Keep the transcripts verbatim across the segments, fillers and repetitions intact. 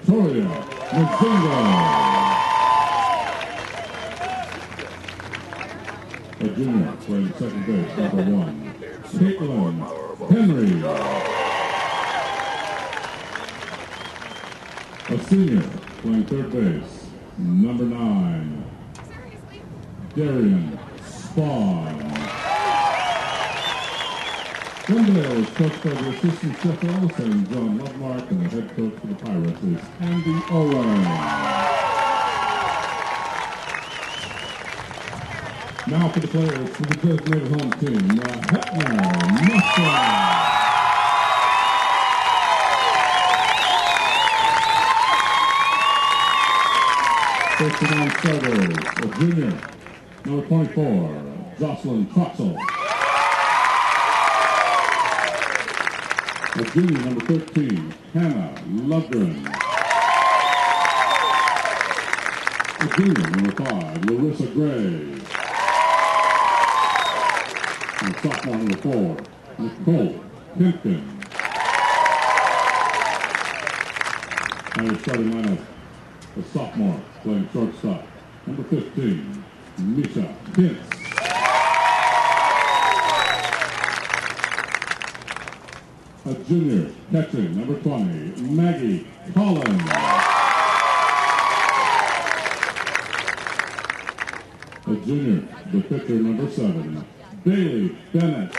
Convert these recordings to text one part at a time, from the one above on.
Victoria Mustangs. A junior playing second base, number one, Caitlin Henry. A senior playing third base, number nine, Darian Spawn. Glendale is coached by the assistant chef Ellis and John Lovemark, and the head coach for the Pirates is Andy Owen. Now for the players for the designated home team, the Heppner Mustangs. First and nine starters, a junior, number twenty-four, Jocelyn Troxel. A junior, number thirteen, Hannah Lundgren. A junior, number five, Larissa Gray. And sophomore, number four, Nicole Pimpkin. Now your starting lineup, the sophomore playing shortstop, number fifteen, Misha Pitts. A junior catching, number twenty, Maggie Collins. A junior, the pitcher, number seven, Bailey Bennett.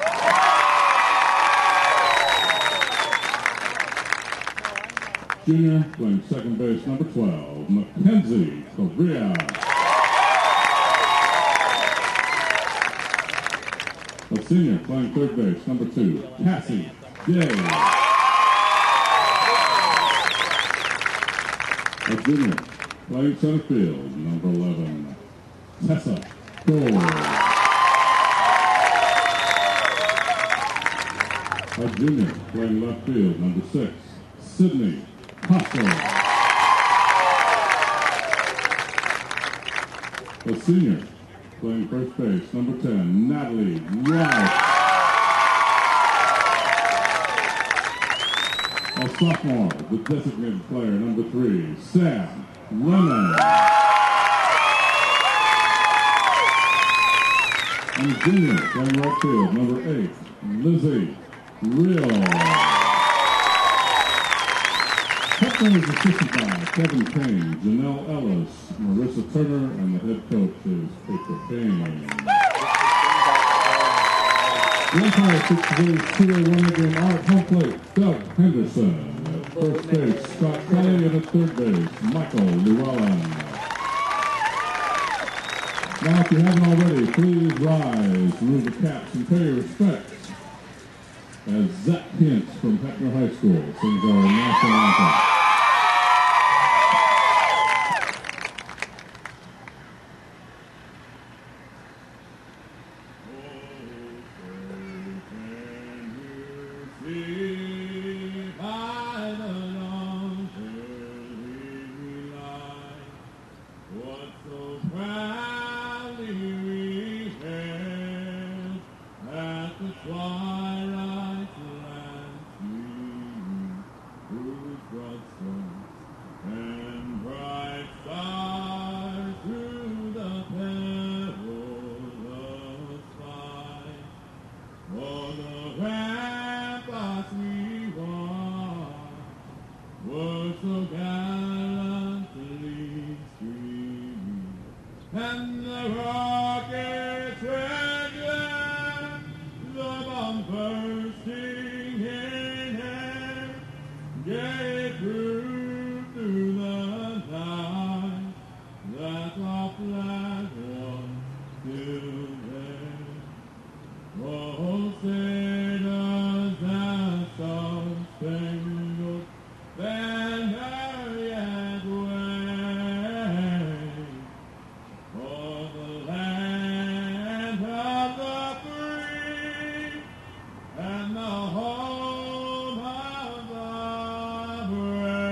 Junior playing second base, number twelve, Mackenzie Correa. A senior playing third base, number two, Cassie Day. A junior playing center field, number eleven, Tessa Gore. A junior playing left field, number six, Sydney Costa. A senior playing first base, number ten, Natalie Wright. A sophomore, the designated player, number three, Sam Lemon. And a junior playing right field, number eight, Lizzie Real. Heppner is assisted by Kevin Payne, Janelle Ellis, Marissa Turner, and the head coach is Patrick Payne. The Empire six today's two A one game out at home plate, Doug Henderson. At first base, Scott Kelly, and at third base, Michael Llewellyn. Now, if you haven't already, please rise, remove the caps, and pay your respects as Zach Kent from Heppner High School sings our national anthem. And the home of the brave.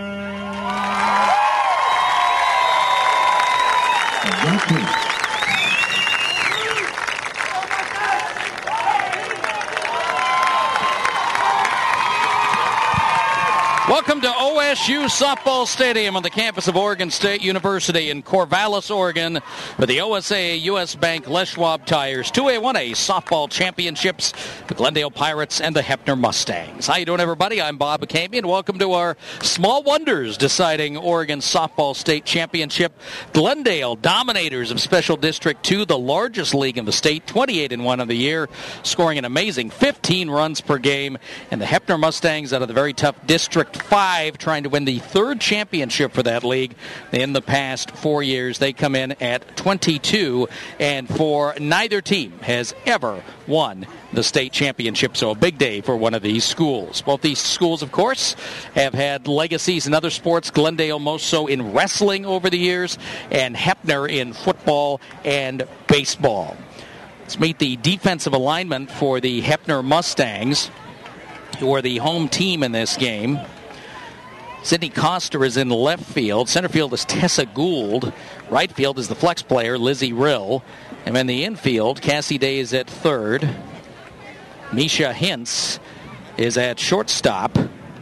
S U Softball Stadium on the campus of Oregon State University in Corvallis, Oregon, for the O S A A U S Bank Les Schwab Tires two A one A Softball Championships, the Glendale Pirates and the Heppner Mustangs. How you doing, everybody? I'm Bob McCamey, and welcome to our Small Wonders deciding Oregon Softball State Championship. Glendale, dominators of Special District two, the largest league in the state, twenty-eight and one on the year, scoring an amazing fifteen runs per game, and the Heppner Mustangs out of the very tough District five, trying to win the third championship for that league in the past four years. They come in at twenty-two and four. Neither team has ever won the state championship, so a big day for one of these schools. Both these schools, of course, have had legacies in other sports. Glendale most so in wrestling over the years, and Heppner in football and baseball. Let's meet the defensive alignment for the Heppner Mustangs, who are the home team in this game. Sydney Coster is in left field. Center field is Tessa Gould. Right field is the flex player, Lizzie Rill. And in the infield, Cassie Day is at third. Misha Hintz is at shortstop.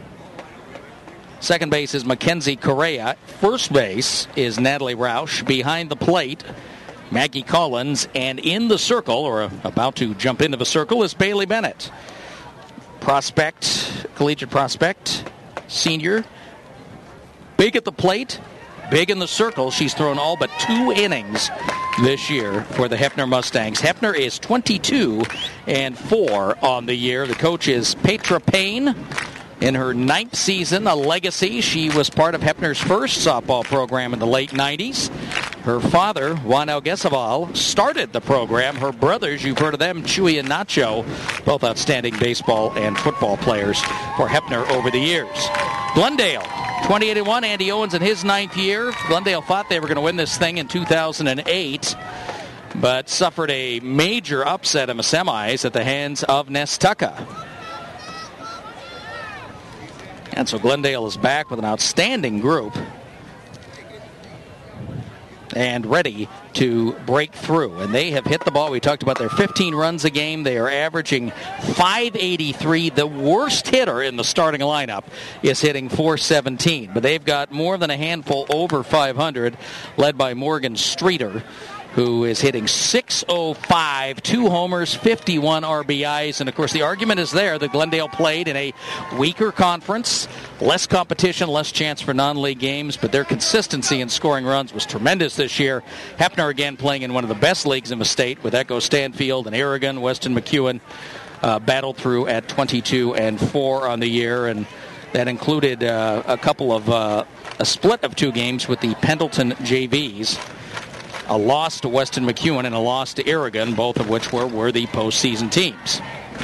Second base is Mackenzie Correa. First base is Natalie Roush. Behind the plate, Maggie Collins. And in the circle, or about to jump into the circle, is Bailey Bennett. Prospect, collegiate prospect, senior. Big at the plate, big in the circle. She's thrown all but two innings this year for the Heppner Mustangs. Heppner is twenty-two and four on the year. The coach is Petra Payne. In her ninth season, a legacy. She was part of Heppner's first softball program in the late nineties. Her father, Juan Alguesaval, started the program. Her brothers, you've heard of them, Chewy and Nacho, both outstanding baseball and football players for Heppner over the years. Glendale, twenty-eight and one. Andy Owens in his ninth year. Glendale thought they were going to win this thing in two thousand eight, but suffered a major upset in the semis at the hands of Nestucca. And so Glendale is back with an outstanding group and ready to break through. And they have hit the ball. We talked about their fifteen runs a game. They are averaging five eighty-three. The worst hitter in the starting lineup is hitting four seventeen. But they've got more than a handful over five hundred, led by Morgan Streeter, who is hitting six oh five, two homers, fifty-one R B Is. And, of course, the argument is there that Glendale played in a weaker conference, less competition, less chance for non-league games, but their consistency in scoring runs was tremendous this year. Heppner, again, playing in one of the best leagues in the state with Echo Stanfield and Aragon. Weston McEwen uh, battled through at twenty-two and four on the year, and that included uh, a couple of, uh, a split of two games with the Pendleton J Vs. A loss to Weston McEwen and a loss to Aragon, both of which were worthy postseason teams.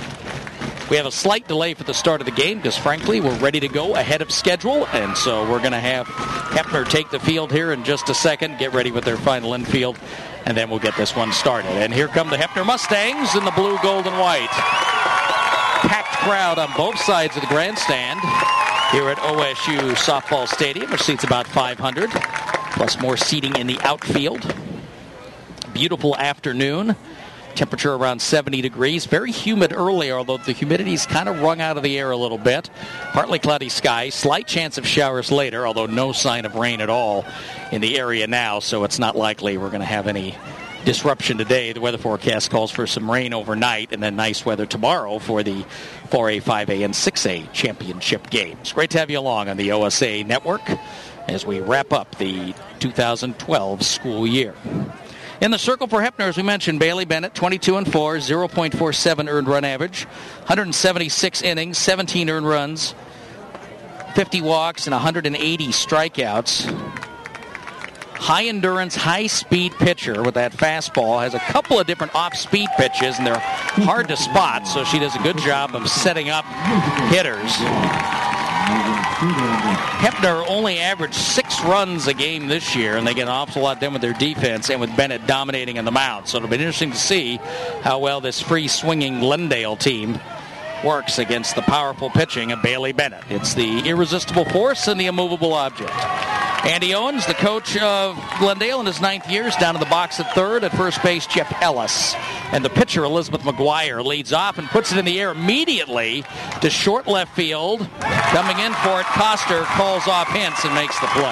We have a slight delay for the start of the game because, frankly, we're ready to go ahead of schedule, and so we're going to have Heppner take the field here in just a second, get ready with their final infield, and then we'll get this one started. And here come the Heppner Mustangs in the blue, gold, and white. Packed crowd on both sides of the grandstand here at O S U Softball Stadium, which seats about five hundred, plus more seating in the outfield. Beautiful afternoon. Temperature around seventy degrees. Very humid early, although the humidity's kind of wrung out of the air a little bit. Partly cloudy skies. Slight chance of showers later, although no sign of rain at all in the area now, so it's not likely we're going to have any disruption today. The weather forecast calls for some rain overnight and then nice weather tomorrow for the four A, five A, and six A championship games. Great to have you along on the O S A Network as we wrap up the two thousand twelve school year. In the circle for Heppner, as we mentioned, Bailey Bennett, twenty-two and four, oh point four seven earned run average, one hundred seventy-six innings, seventeen earned runs, fifty walks, and one hundred eighty strikeouts. High endurance, high speed pitcher with that fastball. Has a couple of different off-speed pitches, and they're hard to spot, so she does a good job of setting up hitters. Heppner only averaged six runs a game this year, and they get an awful lot done with their defense and with Bennett dominating in the mound. So it'll be interesting to see how well this free-swinging Glendale team works against the powerful pitching of Bailey Bennett. It's the irresistible force and the immovable object. Andy Owens, the coach of Glendale in his ninth year, is down in the box at third. At first base, Jeff Ellis. And the pitcher, Elizabeth McGuire, leads off and puts it in the air immediately to short left field. Coming in for it, Coster calls off Hintz and makes the play.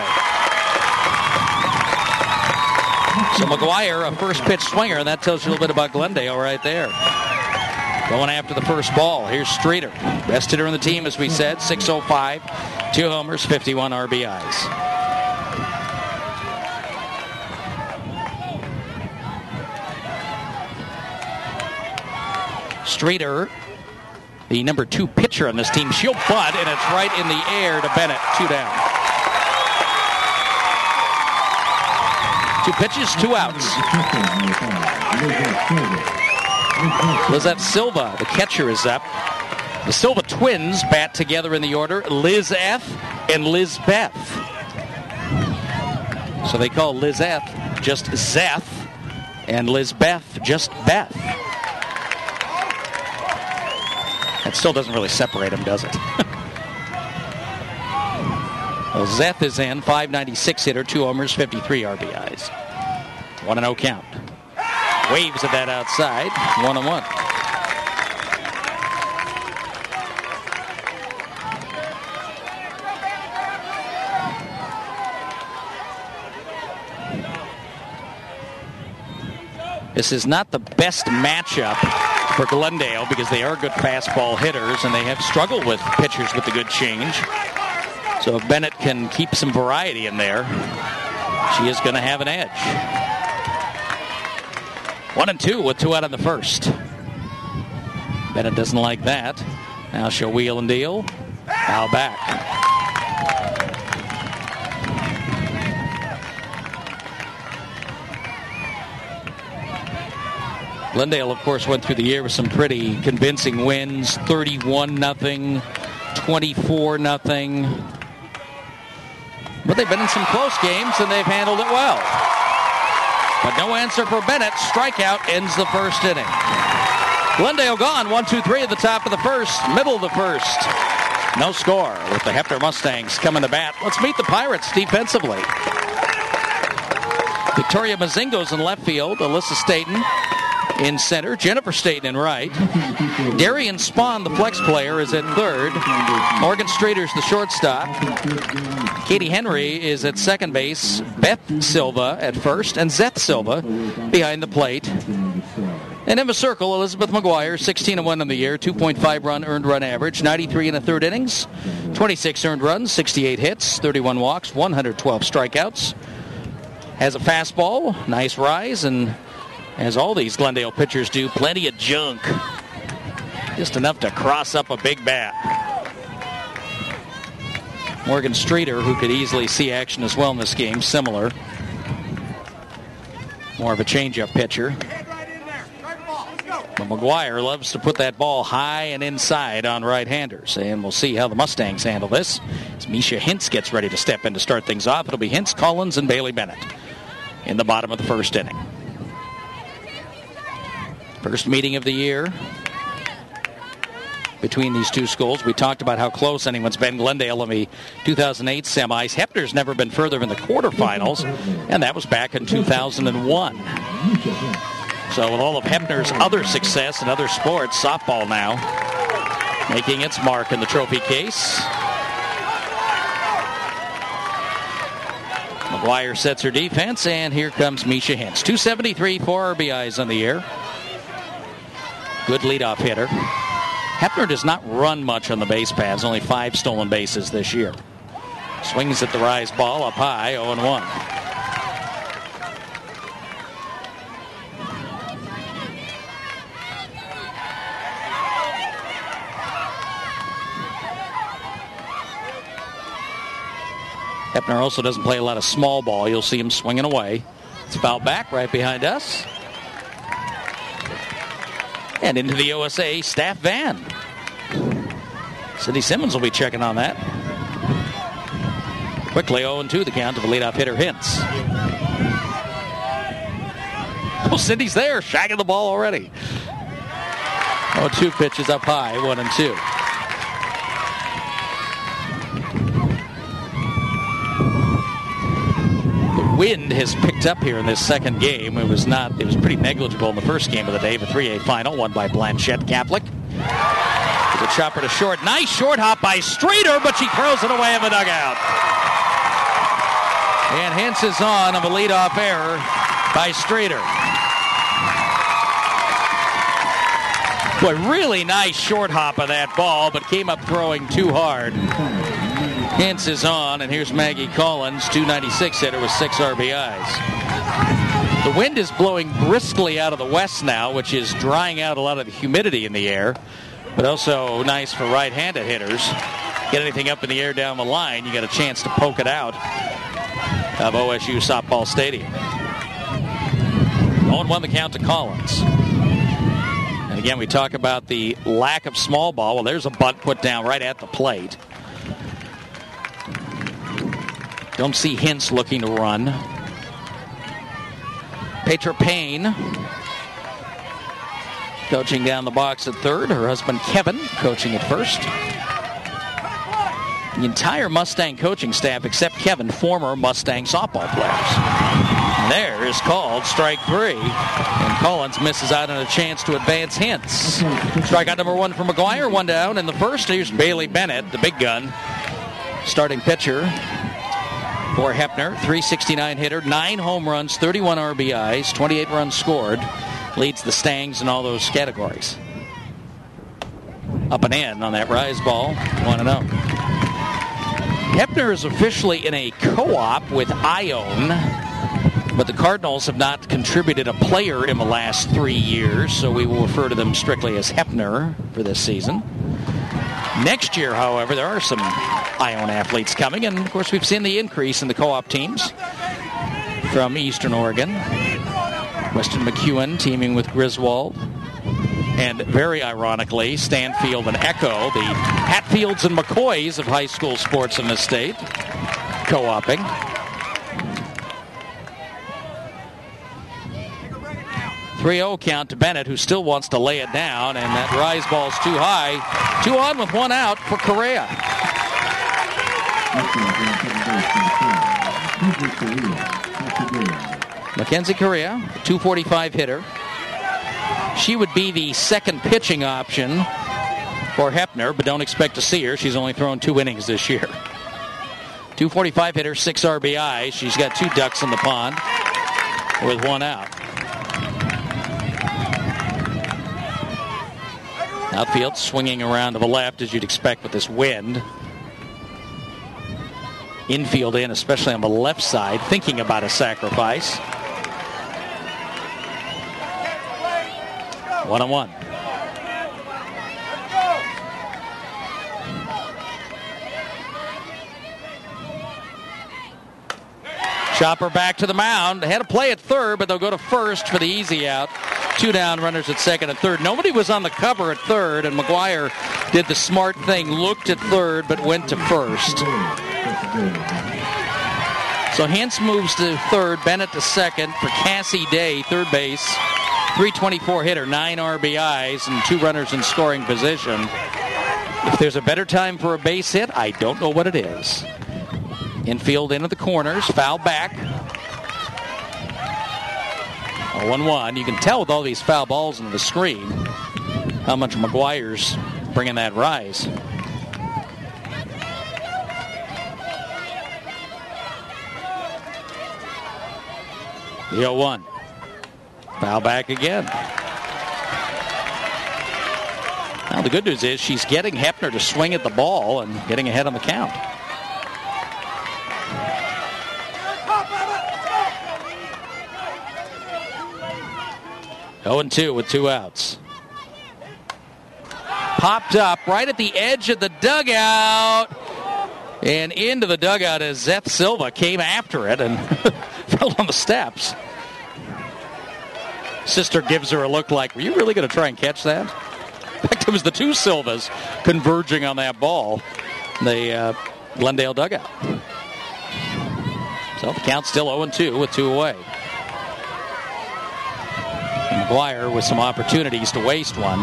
So McGuire, a first pitch swinger, and that tells you a little bit about Glendale right there. Going after the first ball. Here's Streeter. Best hitter on the team, as we said. six oh five, two homers, fifty-one R B Is. Streeter, the number two pitcher on this team. She'll bunt, and it's right in the air to Bennett. Two down. Two pitches, two outs. Lizette Silva, the catcher, is up. The Silva twins bat together in the order. Liz F. and Liz Beth. So they call Liz F. just Zeth, and Liz Beth just Beth. That still doesn't really separate them, does it? Well, Zeth is in, five ninety-six hitter, two homers, fifty-three R B Is. one and oh count. Waves at that outside, one and one. This is not the best matchup for Glendale because they are good fastball hitters and they have struggled with pitchers with the good change. So if Bennett can keep some variety in there, she is going to have an edge. One and two with two out in the first. Bennett doesn't like that. Now she'll wheel and deal. Foul back. Glendale, of course, went through the year with some pretty convincing wins. thirty-one nothing, twenty-four nothing. But they've been in some close games, and they've handled it well. But no answer for Bennett. Strikeout ends the first inning. Glendale gone, one two three at the top of the first, middle of the first. No score with the Heppner Mustangs coming to bat. Let's meet the Pirates defensively. Victoria Mazingo's in left field. Alyssa Staten in center. Jennifer Staten in right. Darian Spahn, the flex player, is at third. Morgan Streeter's the shortstop. Katie Henry is at second base. Beth Silva at first. And Zeth Silva behind the plate. And in the circle, Elizabeth McGuire, sixteen and one in the year, two point five run earned run average, ninety-three and a third innings, twenty-six earned runs, sixty-eight hits, thirty-one walks, one hundred twelve strikeouts. Has a fastball, nice rise, and as all these Glendale pitchers do, plenty of junk. Just enough to cross up a big bat. Morgan Streeter, who could easily see action as well in this game, similar. More of a changeup pitcher. But McGuire loves to put that ball high and inside on right-handers. And we'll see how the Mustangs handle this. As Misha Hintz gets ready to step in to start things off, it'll be Hintz, Collins, and Bailey Bennett in the bottom of the first inning. First meeting of the year between these two schools. We talked about how close anyone's been. Glendale in the two thousand eight semis. Heppner's never been further in the quarterfinals, and that was back in two thousand one. So with all of Heppner's other success in other sports, softball now making its mark in the trophy case. McGuire sets her defense, and here comes Misha Hintz. two seventy-three, four R B Is on the year. Good leadoff hitter. Heppner does not run much on the base paths, only five stolen bases this year. Swings at the rise ball up high, oh and one. Heppner also doesn't play a lot of small ball. You'll see him swinging away. It's fouled back right behind us. And into the O S A staff van. Cindy Simmons will be checking on that. Quickly oh and two the count to the leadoff hitter, Hintz. Oh, Cindy's there, shagging the ball already. oh two pitches up high, one and two. wind has picked up here in this second game. It was not, it was pretty negligible in the first game of the day, the three A final, won by Blanchette Catholic. There's a chopper to short. Nice short hop by Streeter, but she throws it away in the dugout. And Hintz is on of a leadoff error by Streeter. Boy, really nice short hop of that ball, but came up throwing too hard. Hintz is on, and here's Maggie Collins, two ninety-six hitter with six R B Is. The wind is blowing briskly out of the west now, which is drying out a lot of the humidity in the air, but also nice for right-handed hitters. Get anything up in the air down the line, you get a chance to poke it out of O S U Softball Stadium. oh one the count to Collins. And again, we talk about the lack of small ball. Well, there's a bunt put down right at the plate. Don't see Hintz looking to run. Petra Payne coaching down the box at third. Her husband Kevin coaching at first. The entire Mustang coaching staff, except Kevin, former Mustang softball players. And there is called strike three. And Collins misses out on a chance to advance Hintz. Strikeout number one for McGuire. One down in the first. Here's Bailey Bennett, the big gun. Starting pitcher for Heppner. three sixty-nine hitter. Nine home runs, thirty-one R B Is, twenty-eight runs scored. Leads the Stangs in all those categories. Up and in on that rise ball. one and oh. Heppner is officially in a co-op with Ione, but the Cardinals have not contributed a player in the last three years, so we will refer to them strictly as Heppner for this season. Next year, however, there are some Ione athletes coming, and of course we've seen the increase in the co-op teams from Eastern Oregon. Weston McEwen teaming with Griswold. And very ironically, Stanfield and Echo, the Hatfields and McCoys of high school sports in the state, co-oping. three oh count to Bennett, who still wants to lay it down, and that rise ball's too high. Two on with one out for Correa. Mackenzie Correa, two forty-five hitter. She would be the second pitching option for Heppner, but don't expect to see her. She's only thrown two innings this year. two forty-five hitter, six R B Is. She's got two ducks in the pond with one out. Outfield swinging around to the left, as you'd expect with this wind. Infield in, especially on the left side, thinking about a sacrifice. One on one. Chopper back to the mound. They had a play at third, but they'll go to first for the easy out. Two down, runners at second and third. Nobody was on the cover at third, and McGuire did the smart thing, looked at third, but went to first. So Hintz moves to third, Bennett to second for Cassie Day, third base. three twenty-four hitter, nine R B Is, and two runners in scoring position. If there's a better time for a base hit, I don't know what it is. Infield into the corners, foul back. oh one one. You can tell with all these foul balls into the screen how much McGuire's bringing that rise. The oh one. Foul back again. Now the good news is she's getting Heppner to swing at the ball and getting ahead on the count. oh and two with two outs. Popped up right at the edge of the dugout. And into the dugout as Zeth Silva came after it and fell on the steps. Sister gives her a look like, were you really going to try and catch that? In fact, it was the two Silvas converging on that ball. The uh, Glendale dugout. So the count's still oh and two with two away. And McGuire with some opportunities to waste one.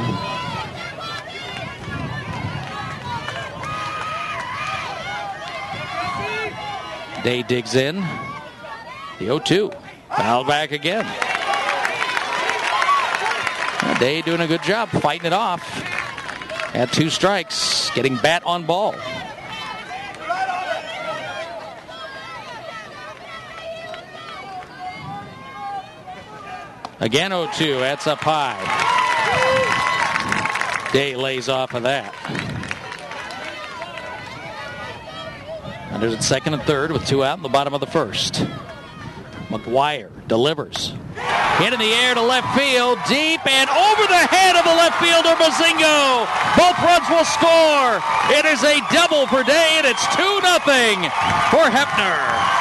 Day digs in. The oh two. Fouled back again. Day doing a good job fighting it off. At two strikes, getting bat on ball. Again oh two, that's up high. Day lays off of that. Runners at second and third with two out in the bottom of the first. McGuire delivers. Hit in the air to left field, deep and over the head of the left fielder, Mozingo. Both runs will score. It is a double for Day, and it's two nothing for Heppner.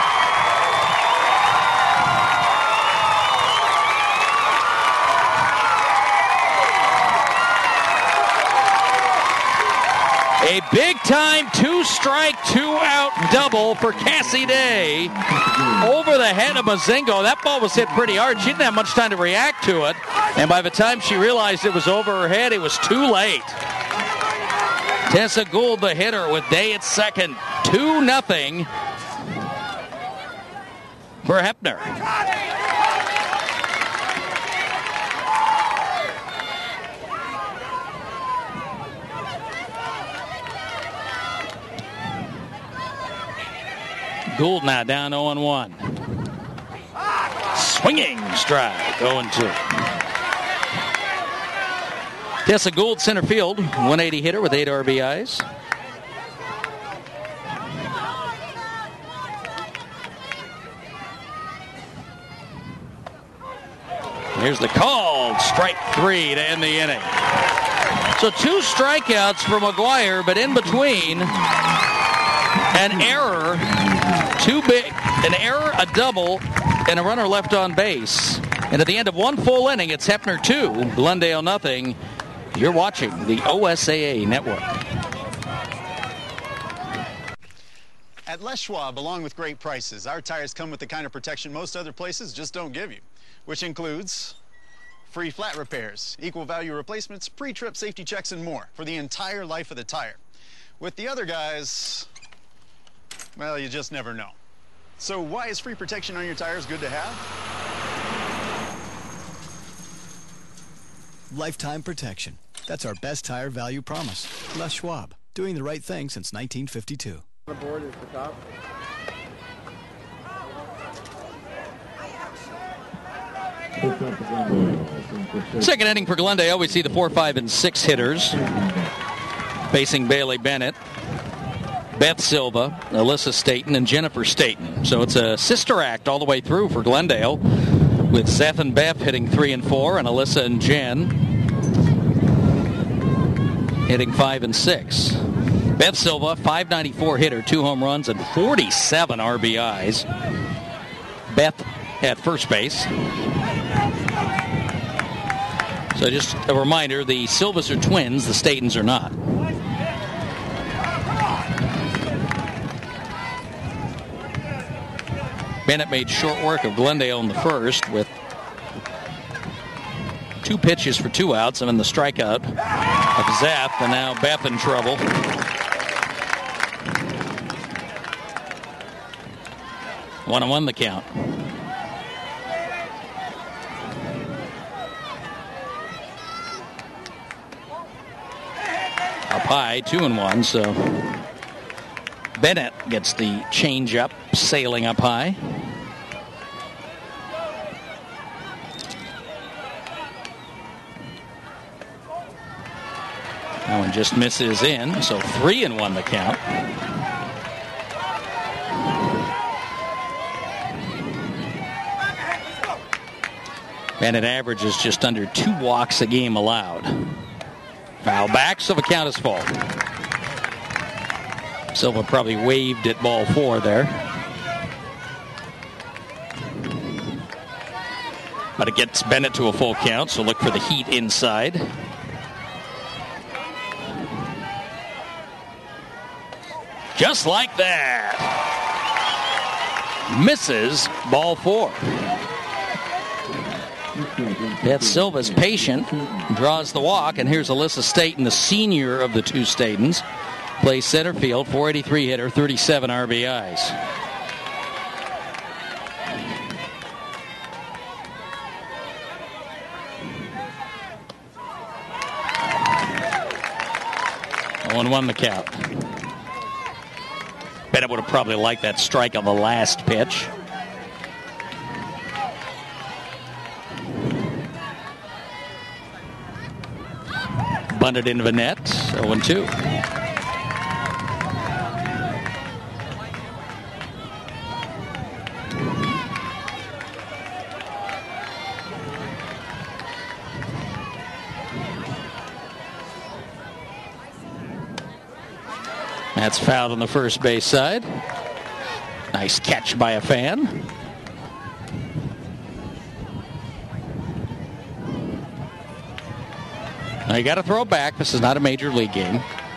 A big-time two-strike, two-out double for Cassie Day over the head of Mozingo. That ball was hit pretty hard. She didn't have much time to react to it. And by the time she realized it was over her head, it was too late. Tessa Gould, the hitter, with Day at second. two nothing for Heppner. Gould now down oh one. Swinging strike, oh two. Tessa Gould, center field, one eighty hitter with eight R B Is. Here's the call, strike three to end the inning. So two strikeouts for McGuire, but in between, an error. Too big, an error, a double, and a runner left on base. And at the end of one full inning, it's Heppner two, Glendale nothing. You're watching the O S A A Network. At Les Schwab, along with great prices, our tires come with the kind of protection most other places just don't give you, which includes free flat repairs, equal value replacements, pre-trip safety checks, and more for the entire life of the tire. With the other guys, well, you just never know. So why is free protection on your tires good to have? Lifetime protection. That's our best tire value promise. Les Schwab, doing the right thing since nineteen fifty-two. The board is the top. Second inning for Glendale. We see the four, five, and six hitters facing Bailey Bennett, Beth Silva, Alyssa Staten, and Jennifer Staten. So it's a sister act all the way through for Glendale, with Seth and Beth hitting three and four, and Alyssa and Jen hitting five and six. Beth Silva, five ninety-four hitter, two home runs, and forty-seven R B Is. Beth at first base. So just a reminder, the Silvas are twins, the Statens are not. Bennett made short work of Glendale in the first with two pitches for two outs, and then the strikeout of Zath, and now Beth in trouble. One and one the count. Up high, two and one, so Bennett gets the changeup sailing up high. That one just misses in, so three and one the count. Bennett averages just under two walks a game allowed. Foul back, so the count is full. Silva probably waved at ball four there. But it gets Bennett to a full count, so look for the heat inside. Just like that. Misses ball four. Beth Silva's patient, draws the walk, and here's Alyssa Staten, the senior of the two Statens. Plays center field, four eighty-three hitter, thirty-seven R B Is. oh and one the count. Bennett would have probably liked that strike on the last pitch. Bunted into the net, oh and two. That's fouled on the first base side. Nice catch by a fan. Now you got to throw it back. This is not a major league game.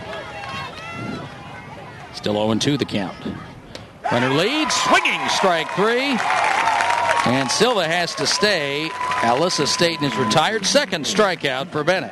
Still oh and two the count. Runner leads, swinging strike three. And Silva has to stay. Alyssa Staten is retired. Second strikeout for Bennett.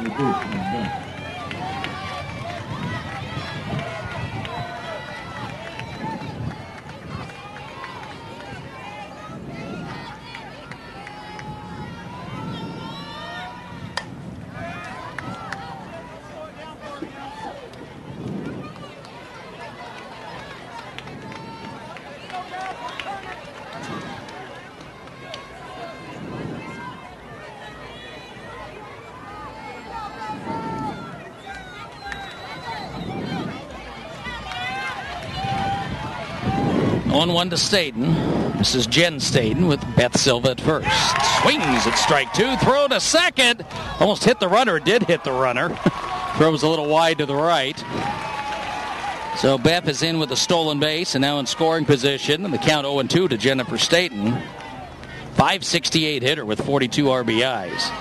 oh and one to Staten. This is Jen Staten with Beth Silva at first. Swings at strike two. Throw to second. Almost hit the runner. Did hit the runner. Throws a little wide to the right. So Beth is in with a stolen base and now in scoring position. And the count oh and two to Jennifer Staten. five sixty-eight hitter with forty-two R B Is.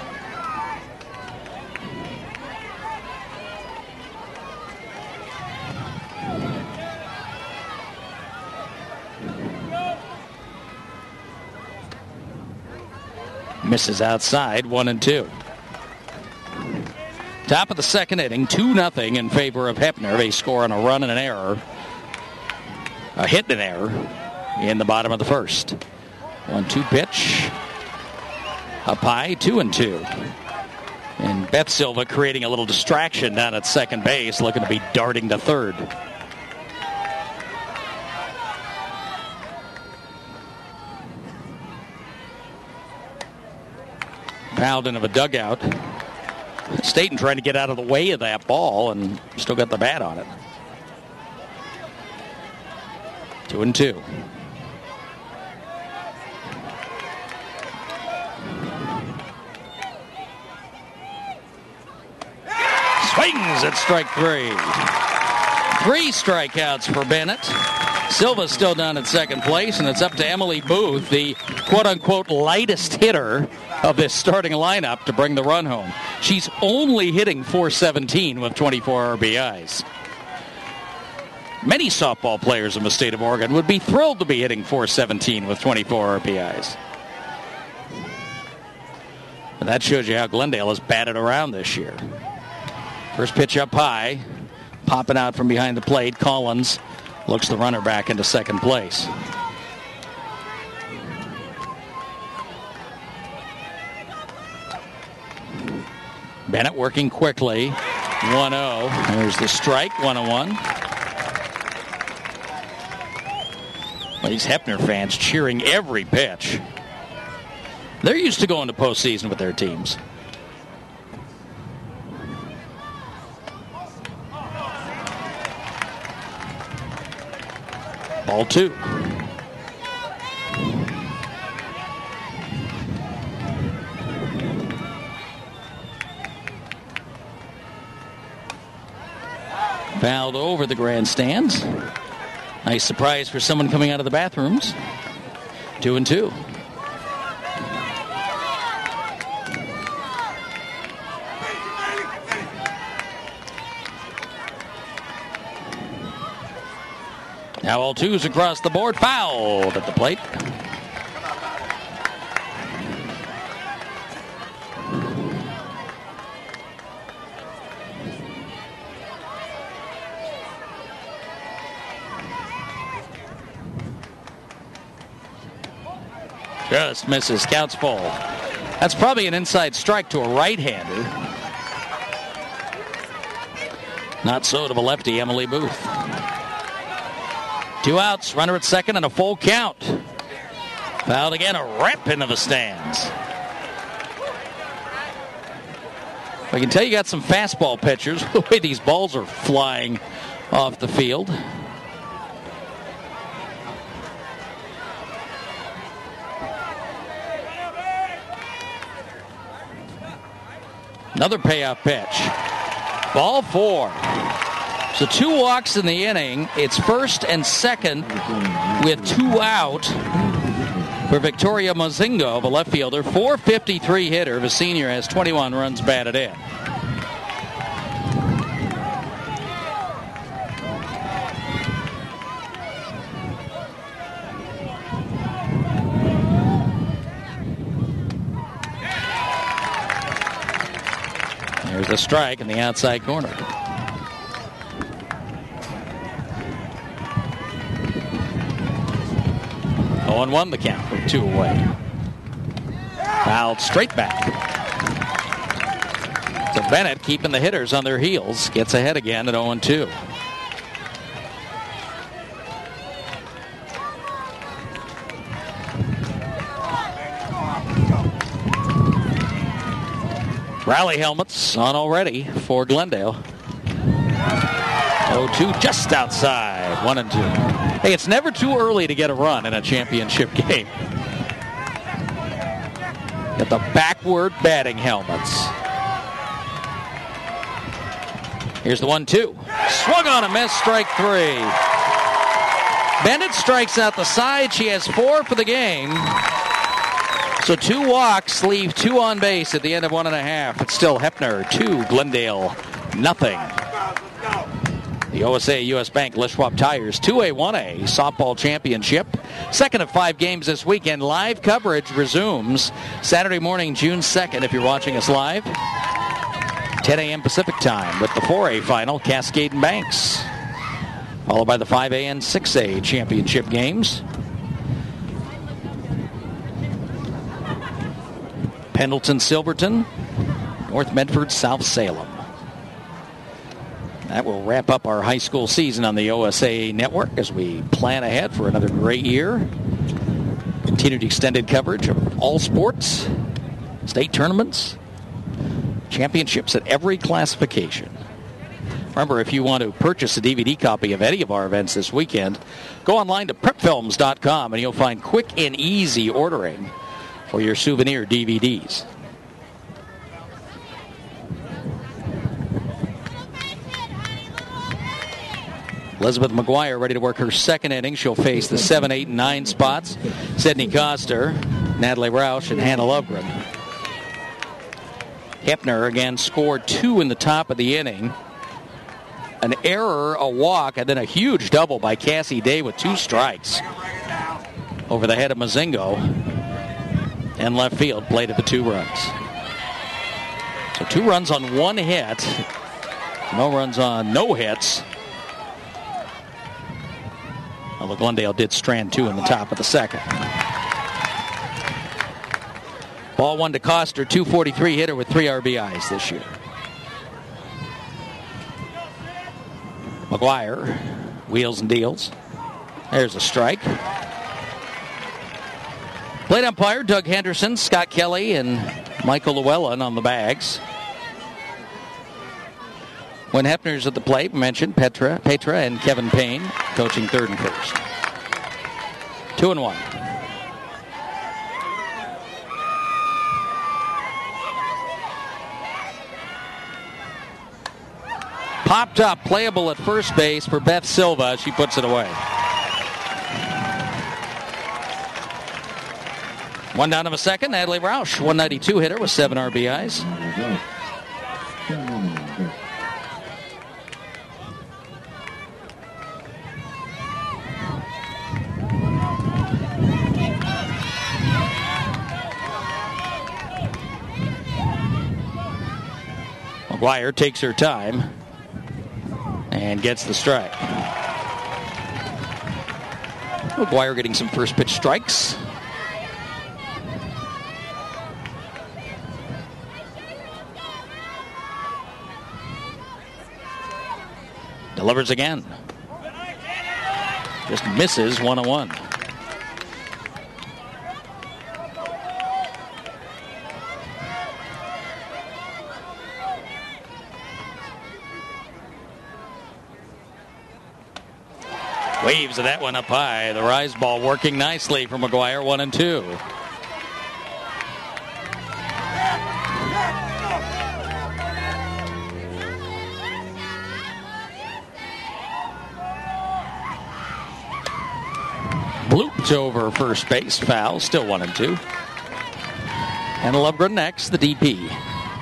Misses outside, one and two. Top of the second inning, two nothing in favor of Heppner. They score on a run and an error. A hit and an error in the bottom of the first. one two pitch. Up high, two and two. And Beth Silva creating a little distraction down at second base, looking to be darting to third. Fouled into the dugout. Staten trying to get out of the way of that ball and still got the bat on it. Two and two. Swings at strike three. Three strikeouts for Bennett. Silva's still down at second place, and it's up to Emily Booth, the quote-unquote lightest hitter of this starting lineup, to bring the run home. She's only hitting four seventeen with twenty-four R B Is. Many softball players in the state of Oregon would be thrilled to be hitting four seventeen with twenty-four R B Is. And that shows you how Glendale has batted around this year. First pitch up high, popping out from behind the plate. Collins looks the runner back into second place. Bennett working quickly. one oh. There's the strike. one oh one. Well, these Heppner fans cheering every pitch. They're used to going to postseason with their teams. Ball two. Fouled over the grandstands. Nice surprise for someone coming out of the bathrooms. Two and two. Now all twos across the board. Fouled at the plate. Just misses. Counts full. That's probably an inside strike to a right-hander. Not so to the lefty, Emily Booth. Two outs, runner at second, and a full count. Fouled again, a rip into the stands. I can tell you got some fastball pitchers. The way these balls are flying off the field. Another payoff pitch. Ball four. So two walks in the inning. It's first and second with two out for Victoria Mozingo, the left fielder. four fifty-three hitter. The senior has twenty-one runs batted in. There's a strike in the outside corner. oh and one the count with two away. Fouled straight back. So Bennett keeping the hitters on their heels. Gets ahead again at oh and two. Rally helmets on already for Glendale. oh two just outside. one and two. Hey, it's never too early to get a run in a championship game. Get the backward batting helmets. Here's the one two. Swung on a miss, strike three. Bennett strikes out the side. She has four for the game. So two walks leave two on base at the end of one and a half. It's still Heppner two, Glendale nothing. The O S A U S Bank Les Schwab Tires two A one A softball championship. Second of five games this weekend. Live coverage resumes Saturday morning, June second, if you're watching us live. ten a.m. Pacific time with the four A final, Cascade and Banks. Followed by the five A and six A championship games. Pendleton, Silverton, North Medford, South Salem. That will wrap up our high school season on the O S A A network as we plan ahead for another great year. Continued extended coverage of all sports, state tournaments, championships at every classification. Remember, if you want to purchase a D V D copy of any of our events this weekend, go online to prep films dot com and you'll find quick and easy ordering for your souvenir D V Ds. Elizabeth McGuire ready to work her second inning. She'll face the seven, eight, and nine spots. Sydney Coster, Natalie Roush, and Hannah Lovgren. Heppner again scored two in the top of the inning. An error, a walk, and then a huge double by Cassie Day with two strikes over the head of Mozingo. And left field played at the two runs. So two runs on one hit. No runs on no hits. Although Glendale did strand two in the top of the second. Ball one to Coster, two forty-three hitter with three R B Is this year. McGuire wheels and deals. There's a strike. Plate umpire Doug Henderson, Scott Kelly, and Michael Llewellyn on the bags. When Heppner's at the plate, mentioned Petra, Petra and Kevin Payne coaching third and first. Two and one. Popped up, playable at first base for Beth Silva. She puts it away. One down to the second. Natalie Roush, one ninety-two hitter with seven R B Is. McGuire takes her time and gets the strike. McGuire getting some first pitch strikes. Delivers again. Just misses one oh one. Waves of that one up high. The rise ball working nicely for McGuire, one and two. Blooped over first base, foul, still one and two. And Lovegreen next, the D P.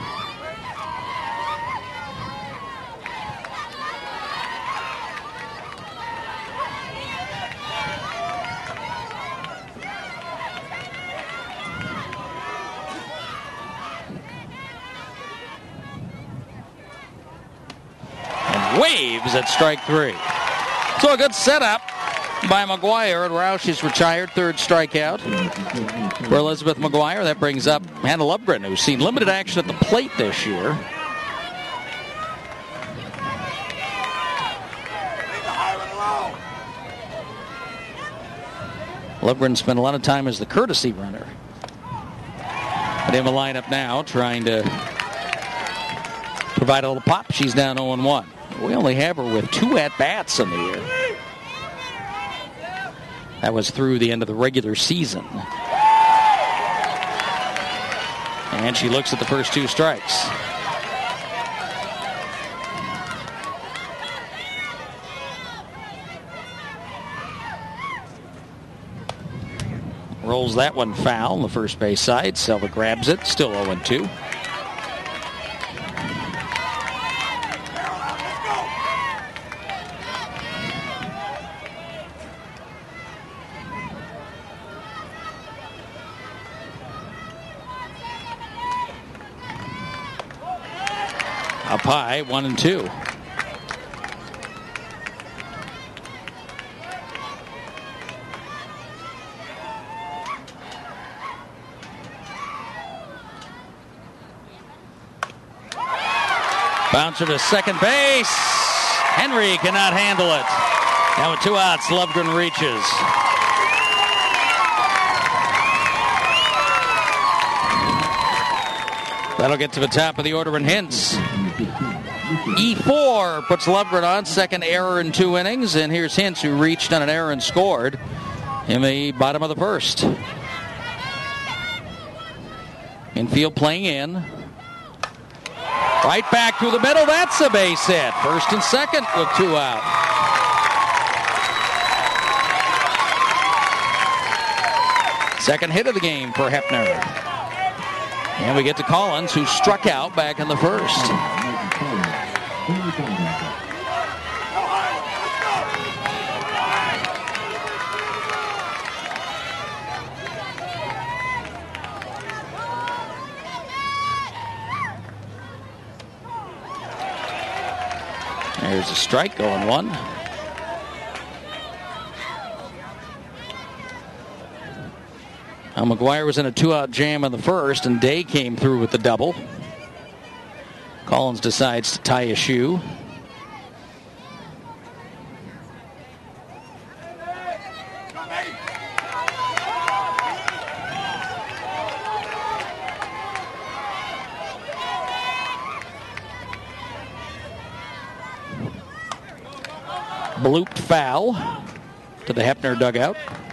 Waves at strike three. So a good setup by McGuire, and Roush is retired, third strikeout for Elizabeth McGuire. That brings up Hannah Lubgren, who's seen limited action at the plate this year. Lubgren spent a lot of time as the courtesy runner. But in the lineup now, trying to provide a little pop. She's down oh and one. We only have her with two at-bats in the year. That was through the end of the regular season. And she looks at the first two strikes. Rolls that one foul on the first base side. Selva grabs it, still oh and two. Up high, one and two. Bouncer to second base. Henry cannot handle it. Now with two outs, Lovegreen reaches. That'll get to the top of the order in Hintz. E four puts Lovegreen on, second error in two innings, and here's Hintz, who reached on an error and scored in the bottom of the first. Infield playing in. Right back through the middle, that's a base hit. First and second with two out. Second hit of the game for Heppner. And we get to Collins, who struck out back in the first. There's a strike going one. Now McGuire was in a two-out jam in the first, and Day came through with the double. Collins decides to tie a shoe. Blooped foul to the Heppner dugout.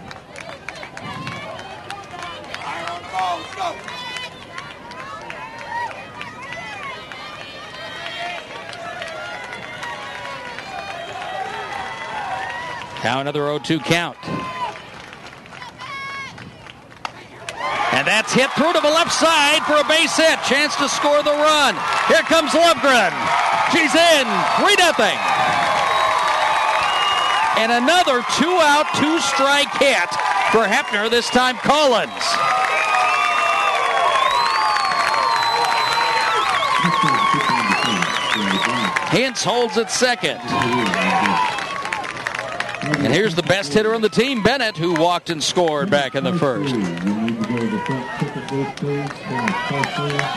Now another oh two count. And that's hit through to the left side for a base hit. Chance to score the run. Here comes Lovegreen. She's in. three nothing. And another two-out, two-strike hit for Heppner, this time Collins. Hintz holds at second. And here's the best hitter on the team, Bennett, who walked and scored back in the first.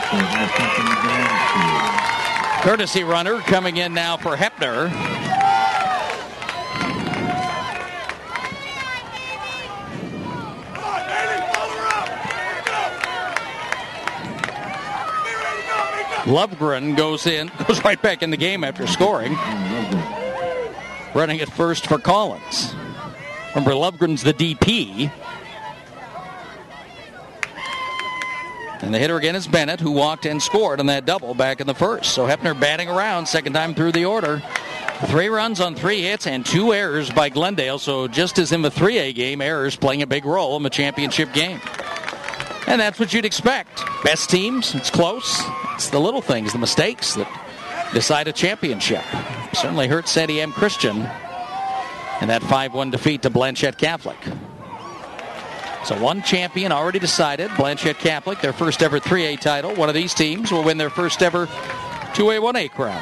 Courtesy runner coming in now for Heppner. Lovegren goes in, goes right back in the game after scoring. Running at first for Collins. Remember, Lovegren's the D P. And the hitter again is Bennett, who walked and scored on that double back in the first. So Heppner batting around, second time through the order. Three runs on three hits and two errors by Glendale. So just as in the three A game, errors playing a big role in the championship game. And that's what you'd expect. Best teams, it's close. It's the little things, the mistakes that decide a championship. Certainly hurt Sandy M. Christian in that five one defeat to Blanchette Catholic. So one champion already decided, Blanchette Catholic, their first ever three A title. One of these teams will win their first ever two A one A crown.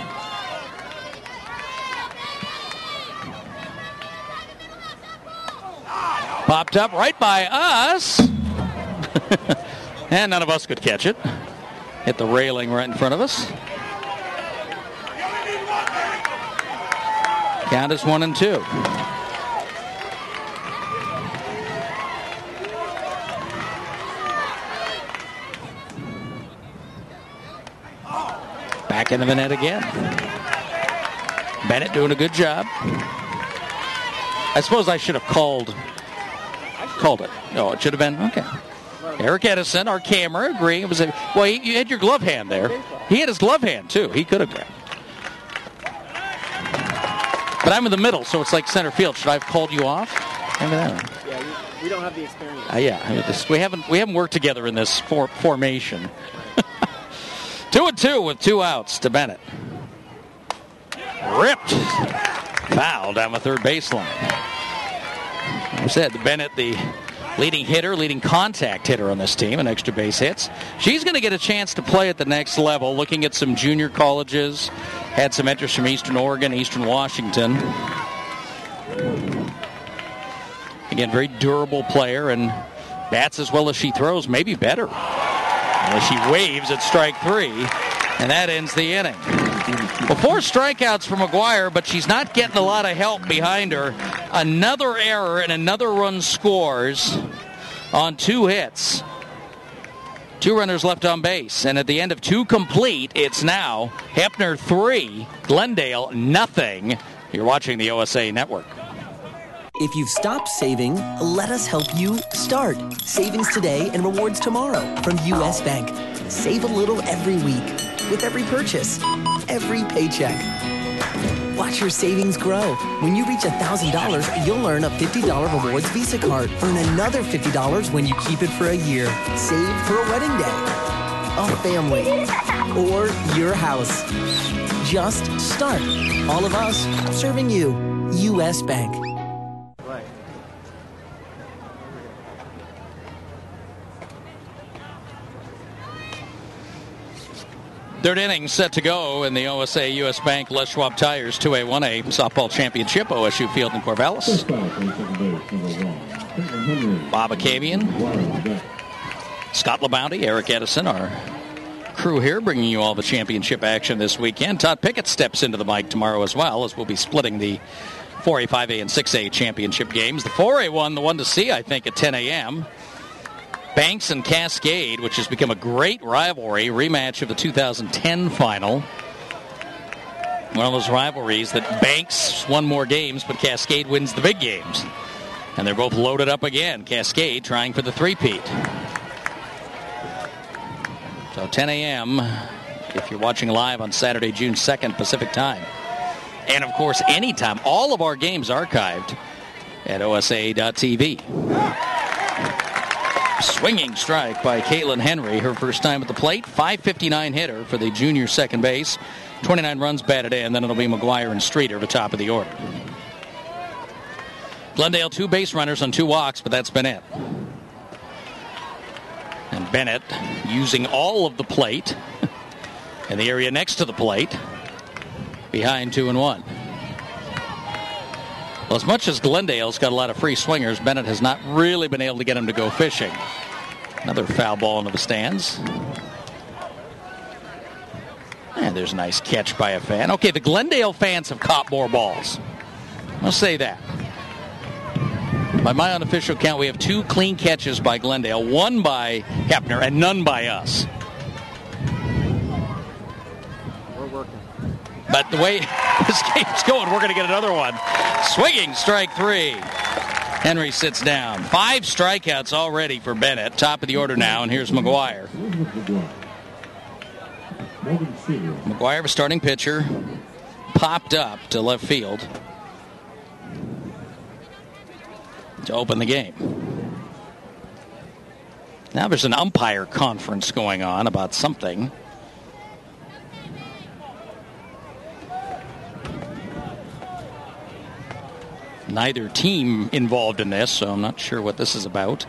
Popped up right by us. And none of us could catch it. Hit the railing right in front of us. Count is one and two. Back into the net again. Bennett doing a good job. I suppose I should have called called it. No, it should have been okay. Eric Edison, our camera, agreeing. It was a well. You, you had your glove hand there. He had his glove hand too. He could have grabbed. But I'm in the middle, so it's like center field. Should I have called you off? Maybe that. Yeah, we, we don't have the experience. Uh, yeah, I mean, this, we haven't we haven't worked together in this for, formation. Two and two with two outs to Bennett. Ripped. Foul down the third baseline. Like I said, Bennett, the leading hitter, leading contact hitter on this team, and extra base hits. She's going to get a chance to play at the next level, looking at some junior colleges. Had some interest from Eastern Oregon, Eastern Washington. Again, very durable player, and bats as well as she throws, maybe better. Well, she waves at strike three, and that ends the inning. Well, four strikeouts for McGuire, but she's not getting a lot of help behind her. Another error and another run scores on two hits. Two runners left on base, and at the end of two complete, it's now Heppner three, Glendale nothing. You're watching the O S A Network. If you've stopped saving, let us help you start. Savings today and rewards tomorrow from U S Bank. Save a little every week with every purchase, every paycheck. Watch your savings grow. When you reach one thousand dollars, you'll earn a fifty dollars rewards Visa card. Earn another fifty dollars when you keep it for a year. Save for a wedding day, a family, or your house. Just start. All of us serving you. U S Bank. Third inning set to go in the O S A U S Bank Les Schwab Tires two A one A softball championship, O S U Field in Corvallis. Bob Akabian, Scott LeBounty, Eric Edison, our crew here, bringing you all the championship action this weekend. Todd Pickett steps into the mic tomorrow as well, as we'll be splitting the four A, five A, and six A championship games. The four A one, the one to see, I think, at ten a.m. Banks and Cascade, which has become a great rivalry, rematch of the two thousand ten final. One of those rivalries that Banks won more games, but Cascade wins the big games. And they're both loaded up again. Cascade trying for the three-peat. So ten a.m. if you're watching live on Saturday, June second, Pacific time. And, of course, anytime. All of our games archived at O S A dot T V. Swinging strike by Caitlin Henry, her first time at the plate. five fifty-nine hitter for the junior second base. twenty-nine runs batted in. Then it'll be McGuire and Streeter at the top of the order. Glendale, two base runners on two walks, but that's been it. And Bennett using all of the plate in the area next to the plate. Behind two and one. Well, as much as Glendale's got a lot of free swingers, Bennett has not really been able to get him to go fishing. Another foul ball into the stands. And there's a nice catch by a fan. Okay, the Glendale fans have caught more balls. I'll say that. By my unofficial count, we have two clean catches by Glendale, one by Heppner and none by us. But the way this game's going, we're going to get another one. Swinging strike three. Henry sits down. Five strikeouts already for Bennett. Top of the order now, and here's McGuire. McGuire, the starting pitcher, popped up to left field to open the game. Now there's an umpire conference going on about something. Neither team involved in this, so I'm not sure what this is about.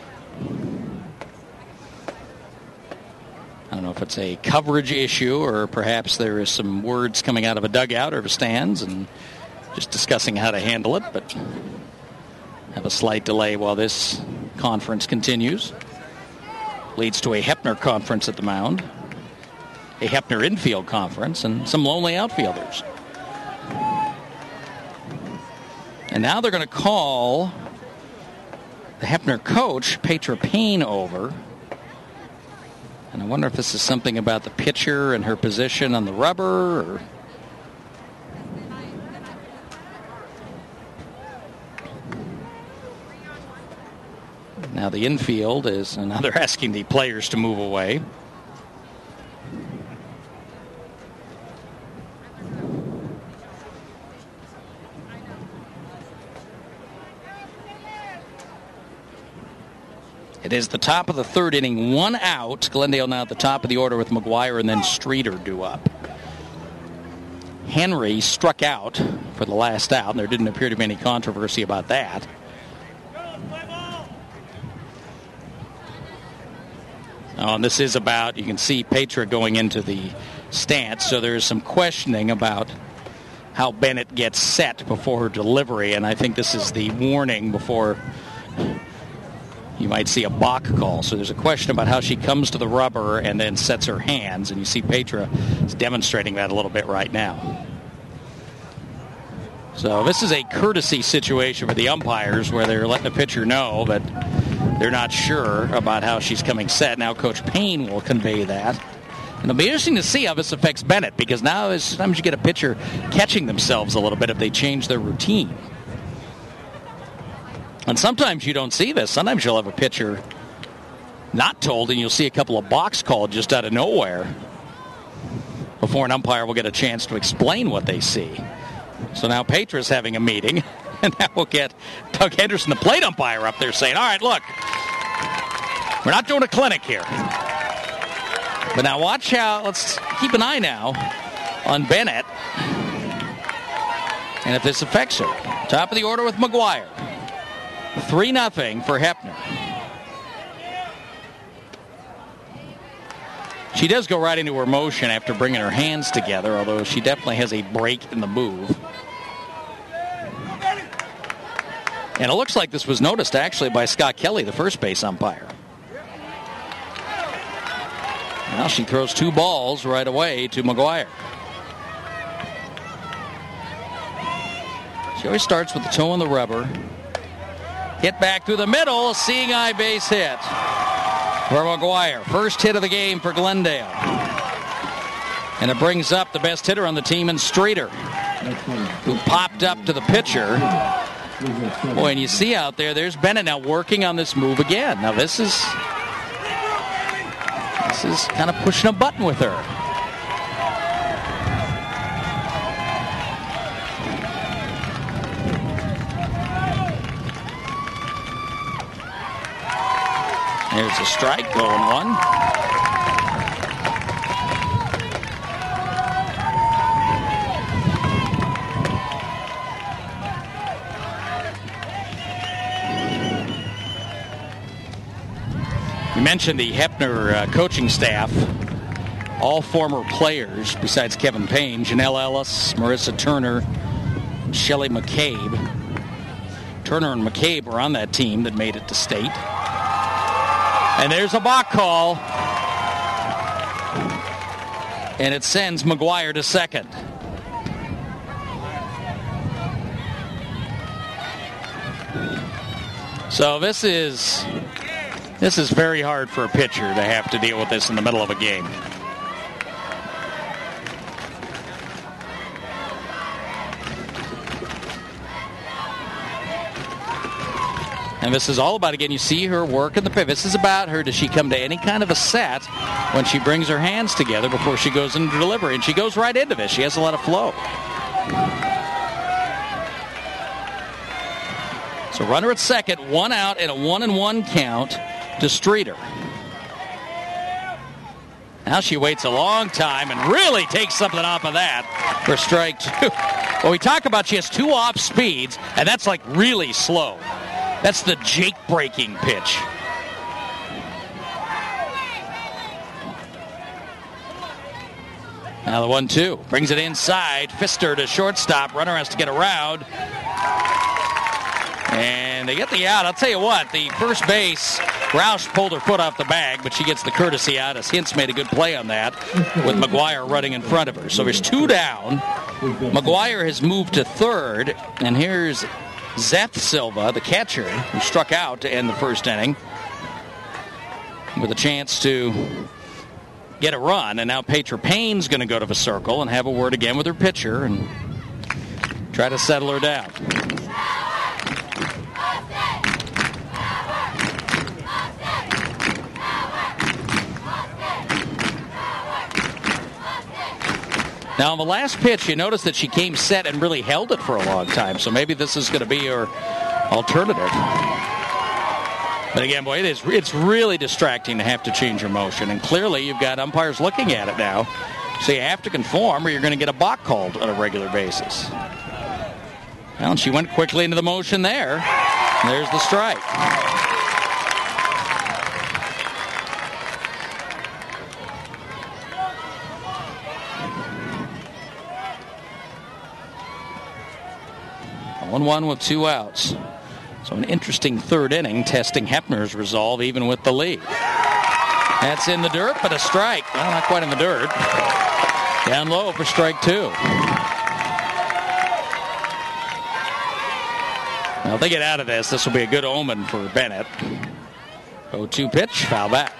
I don't know if it's a coverage issue or perhaps there is some words coming out of a dugout or stands and just discussing how to handle it, but have a slight delay while this conference continues. Leads to a Heppner conference at the mound, a Heppner infield conference, and some lonely outfielders. And now they're going to call the Heppner coach, Petra Payne, over. And I wonder if this is something about the pitcher and her position on the rubber. Or... Now the infield is, and now they're asking the players to move away. It is the top of the third inning, one out. Glendale now at the top of the order with McGuire and then Streeter due up. Henry struck out for the last out, and there didn't appear to be any controversy about that. Oh, and this is about, you can see Petra going into the stance, so there's some questioning about how Bennett gets set before her delivery, and I think this is the warning before you might see a balk call. So there's a question about how she comes to the rubber and then sets her hands, and you see Petra is demonstrating that a little bit right now. So this is a courtesy situation for the umpires where they're letting the pitcher know, but they're not sure about how she's coming set. Now Coach Payne will convey that. And it'll be interesting to see how this affects Bennett, because now sometimes you get a pitcher catching themselves a little bit if they change their routine. And sometimes you don't see this. Sometimes you'll have a pitcher not told, and you'll see a couple of balks called just out of nowhere before an umpire will get a chance to explain what they see. So now Petra's having a meeting, and that will get Doug Henderson, the plate umpire, up there saying, all right, look, we're not doing a clinic here. But now watch how, let's keep an eye now on Bennett and if this affects her. Top of the order with McGuire. three nothing for Heppner. She does go right into her motion after bringing her hands together, although she definitely has a break in the move. And it looks like this was noticed actually by Scott Kelly, the first base umpire. Now she throws two balls right away to McGuire. She always starts with the toe on the rubber. Hit back through the middle, a seeing eye base hit for McGuire. First hit of the game for Glendale. And it brings up the best hitter on the team in Streeter, who popped up to the pitcher. Boy, and you see out there, there's Bennett now working on this move again. Now this is, this is kind of pushing a button with her. There's a strike, going one. You mentioned the Heppner uh, coaching staff, all former players besides Kevin Payne, Janelle Ellis, Marissa Turner, Shelley McCabe. Turner and McCabe were on that team that made it to state. And there's a balk call. And it sends McGuire to second. So this is this is very hard for a pitcher to have to deal with this in the middle of a game. And this is all about, again, you see her work in the pivot. This is about her. Does she come to any kind of a set when she brings her hands together before she goes into delivery? And she goes right into this. She has a lot of flow. So runner at second, one out, and a one and one count to Streeter. Now she waits a long time and really takes something off of that for strike two. Well, we talk about she has two off speeds, and that's like really slow. That's the Jake breaking pitch. Now the one two. Brings it inside. Pfister to shortstop. Runner has to get around. And they get the out. I'll tell you what, the first base, Roush pulled her foot off the bag, but she gets the courtesy out as Hintz made a good play on that with McGuire running in front of her. So there's two down. McGuire has moved to third, and here's Zeth Silva, the catcher, who struck out to end the first inning with a chance to get a run. And now Petra Payne's going to go to the circle and have a word again with her pitcher and try to settle her down. Now, on the last pitch, you notice that she came set and really held it for a long time. So maybe this is going to be her alternative. But again, boy, it is, it's really distracting to have to change your motion. And clearly, you've got umpires looking at it now. So you have to conform or you're going to get a balk called on a regular basis. Well, and she went quickly into the motion there. There's the strike. one one with two outs. So an interesting third inning testing Heppner's resolve even with the lead. That's in the dirt, but a strike. Well, not quite in the dirt. Down low for strike two. Now, if they get out of this, this will be a good omen for Bennett. oh two pitch, foul back.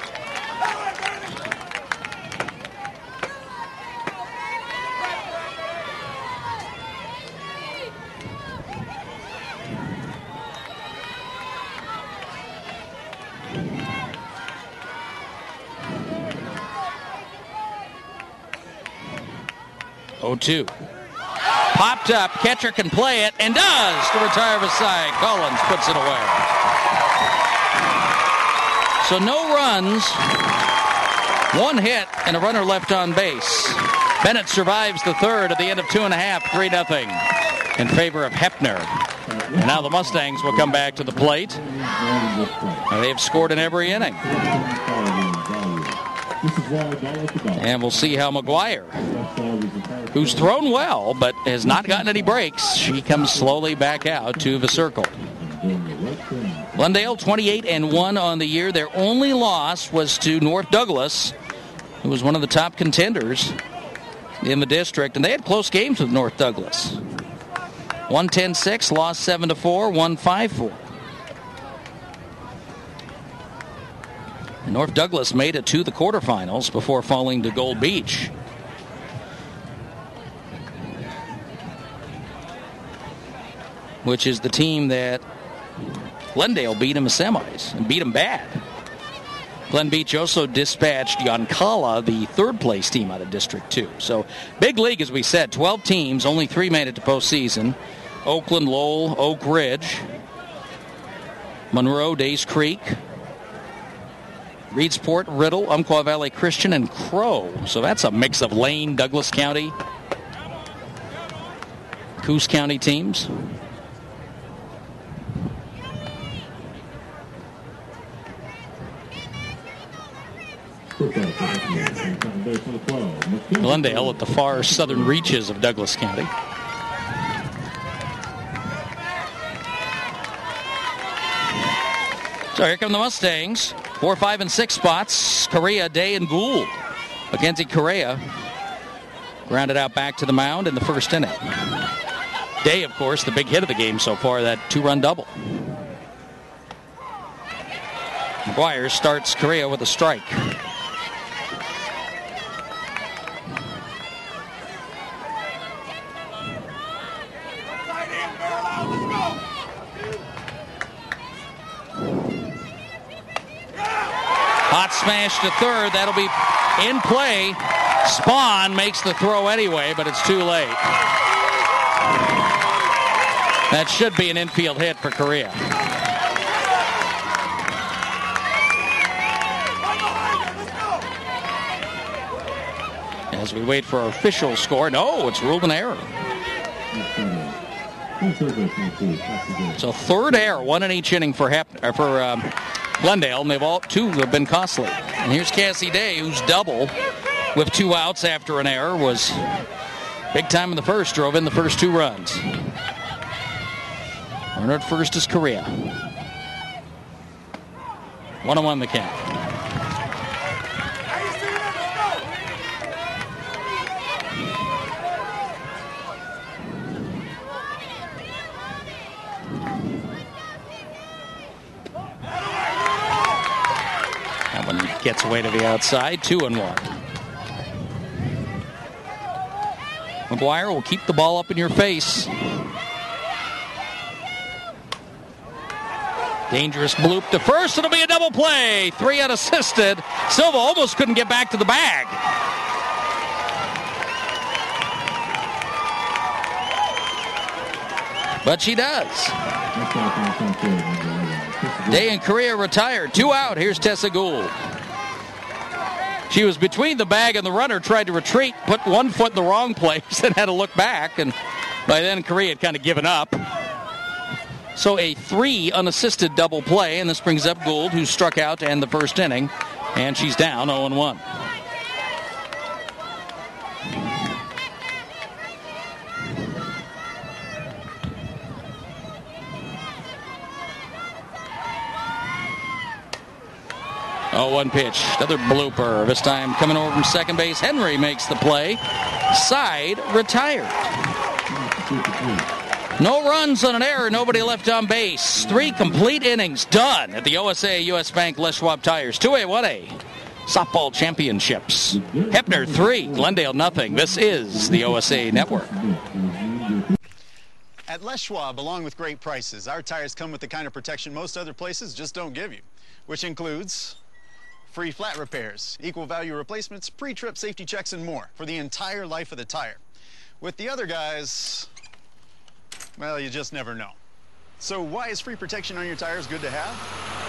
oh two. Popped up. Catcher can play it and does to retire the side. Collins puts it away. So no runs, one hit, and a runner left on base. Bennett survives the third at the end of two and a half, three nothing in favor of Heppner. And now the Mustangs will come back to the plate. And they've scored in every inning. And we'll see how McGuire, who's thrown well but has not gotten any breaks, she comes slowly back out to the circle. Glendale twenty-eight and one on the year. Their only loss was to North Douglas, who was one of the top contenders in the district, and they had close games with North Douglas. one ten six, lost seven to four, won five four. North Douglas made it to the quarterfinals before falling to Gold Beach. Which is the team that Glendale beat in the semis and beat them bad. Glen Beach also dispatched Yoncalla, the third place team out of District two. So big league, as we said, twelve teams, only three made it to postseason. Oakland, Lowell, Oak Ridge, Monroe, Days Creek, Reedsport, Riddle, Umpqua Valley Christian, and Crow. So that's a mix of Lane, Douglas County, Coos County teams. Glendale at the far southern reaches of Douglas County. So here come the Mustangs. Four, five, and six spots. Correa, Day, and Gould. Mackenzie Correa grounded out back to the mound in the first inning. Day, of course, the big hit of the game so far, that two-run double. McGuire starts Correa with a strike. Hot smash to third. That'll be in play. Spawn makes the throw anyway, but it's too late. That should be an infield hit for Korea. As we wait for our official score. No, it's ruled an error. So third error, one in each inning for Heppner, for um, Glendale, and they've all two have been costly. And here's Cassie Day, who's double with two outs after an error, was big time in the first, drove in the first two runs. Runner at first is Korea. One on one the count. That one gets away to the outside, two and one. McGuire will keep the ball up in your face. Dangerous bloop to first. It'll be a double play. Three unassisted. Silva almost couldn't get back to the bag. But she does. Day and Korea retired. Two out. Here's Tessa Gould. She was between the bag and the runner, tried to retreat, put one foot in the wrong place, and had to look back. And by then, Korea had kind of given up. So a three unassisted double play, and this brings up Gould, who struck out to end the first inning, and she's down oh and one. Oh, one pitch. Another blooper. This time coming over from second base. Henry makes the play. Side retired. No runs on an error. Nobody left on base. Three complete innings done at the O S A A U S Bank Les Schwab Tires. two A, one A. Softball Championships. Heppner three, Glendale nothing. This is the O S A A Network. At Les Schwab, along with great prices, our tires come with the kind of protection most other places just don't give you, which includes free flat repairs, equal value replacements, pre-trip safety checks, and more for the entire life of the tire. With the other guys, well, you just never know. So why is free protection on your tires good to have?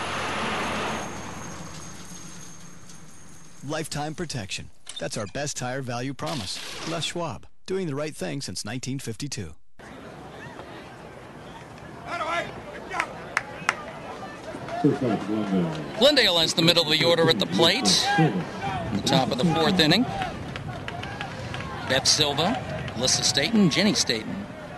Lifetime protection. That's our best tire value promise. Les Schwab, doing the right thing since nineteen fifty-two. Glendale has the middle of the order at the plate. In the top of the fourth inning. Beth Silva, Alyssa Staten, Jenny Staten.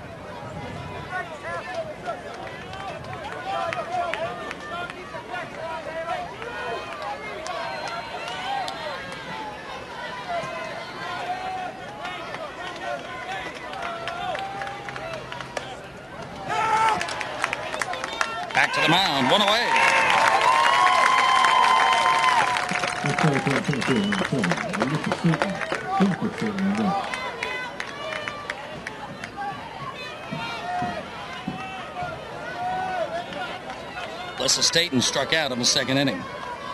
Back to the mound, one away. Alyssa Staten struck out in the second inning.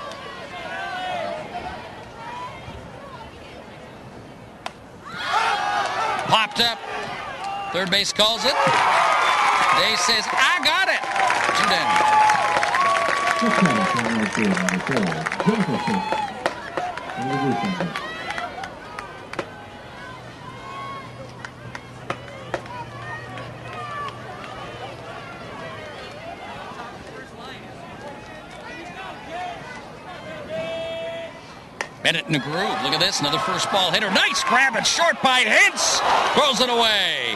Popped up. Third base calls it. Day says, I got it. Two down. Bennett in the groove. Look at this. Another first ball hitter. Nice grab at short by Hintz. Throws it away.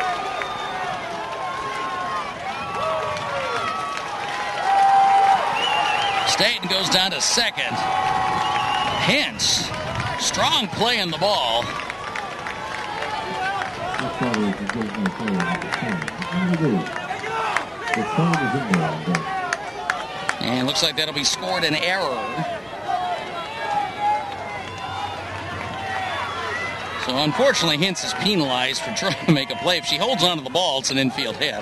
Staten goes down to second. Hintz, strong play in the ball. And looks like that'll be scored an error. So unfortunately, Hintz is penalized for trying to make a play. If she holds on to the ball, it's an infield hit.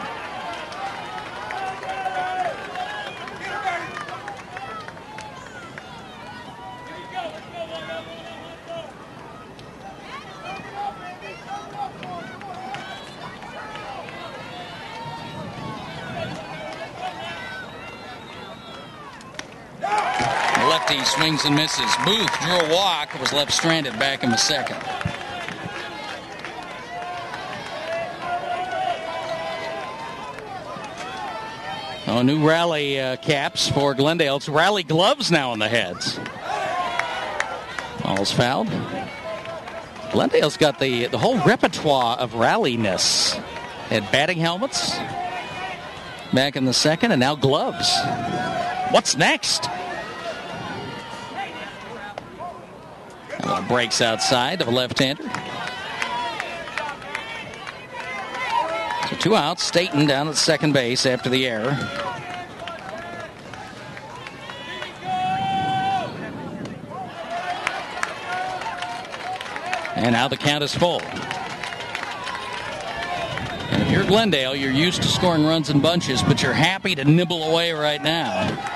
lefty swings and misses. Booth drew a walk, was left stranded back in the second. Oh, new rally uh, caps for Glendale. It's rally gloves now on the heads. Ball's fouled. Glendale's got the, the whole repertoire of ralliness. Had batting helmets back in the second, and now gloves. What's next? Breaks outside of a left-hander. So two outs. Staten down at second base after the error. And now the count is full. And if you're Glendale, you're used to scoring runs in bunches, but you're happy to nibble away right now.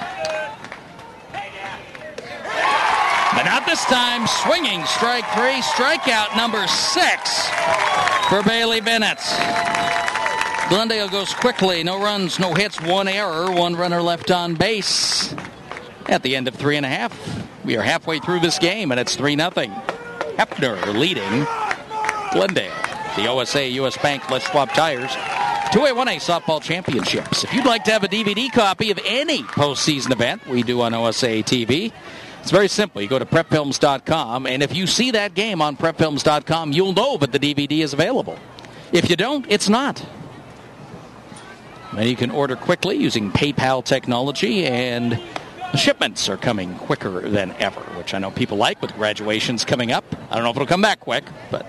But not this time. Swinging strike three. Strikeout number six for Bailey Bennett. Glendale goes quickly. No runs, no hits, one error, one runner left on base. At the end of three and a half, we are halfway through this game, and it's three nothing. Heppner leading Glendale. The O S A A U S Bank Les Schwab Tires two A one A Softball Championships. If you'd like to have a D V D copy of any postseason event we do on O S A A T V, it's very simple. You go to prep films dot com, and if you see that game on prep films dot com, you'll know that the D V D is available. If you don't, it's not. And you can order quickly using PayPal technology, and the shipments are coming quicker than ever, which I know people like with graduations coming up. I don't know if it'll come back quick, but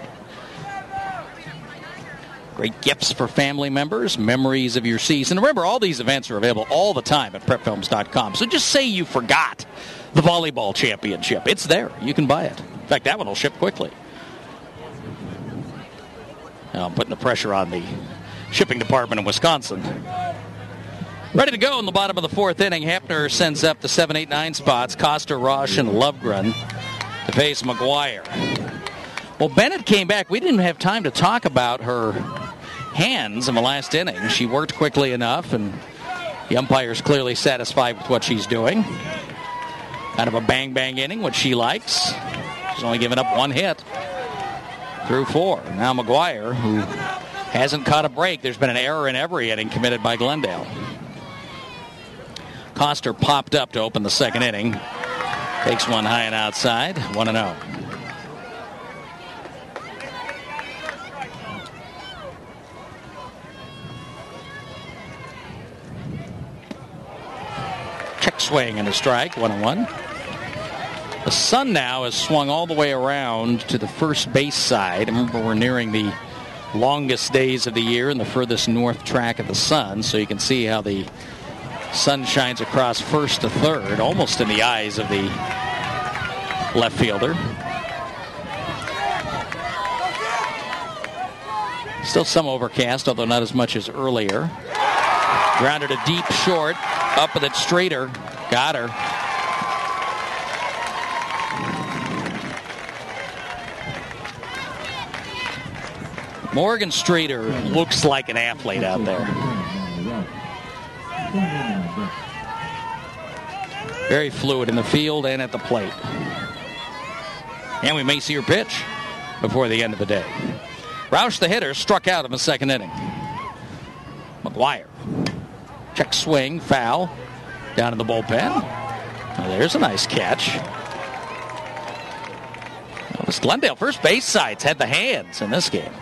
great gifts for family members, memories of your season. Remember, all these events are available all the time at prep films dot com. So just say you forgot the volleyball championship. It's there. You can buy it. In fact, that one will ship quickly. Now I'm putting the pressure on the shipping department in Wisconsin. Ready to go in the bottom of the fourth inning. Heppner sends up the seven, eight, nine spots. Coster, Roche, and Lovegren to face McGuire. Well, Bennett came back. We didn't have time to talk about her hands in the last inning. She worked quickly enough, and the umpire's clearly satisfied with what she's doing. Kind of a bang-bang inning, which she likes. She's only given up one hit through four. Now McGuire, who hasn't caught a break. There's been an error in every inning committed by Glendale. Coster popped up to open the second inning. Takes one high and outside. one and oh. Check swing and a strike. one and one. The sun now has swung all the way around to the first base side. Remember, we're nearing the longest days of the year in the furthest north track of the sun, so you can see how the sun shines across first to third, almost in the eyes of the left fielder. Still some overcast, although not as much as earlier. Grounded a deep short, up with it straighter. Got her. Morgan Strader looks like an athlete out there. Very fluid in the field and at the plate. And we may see her pitch before the end of the day. Roush, the hitter, struck out in the second inning. McGuire. Check swing, foul. Down in the bullpen. Well, there's a nice catch. Well, this Glendale first base side's had the hands in this game.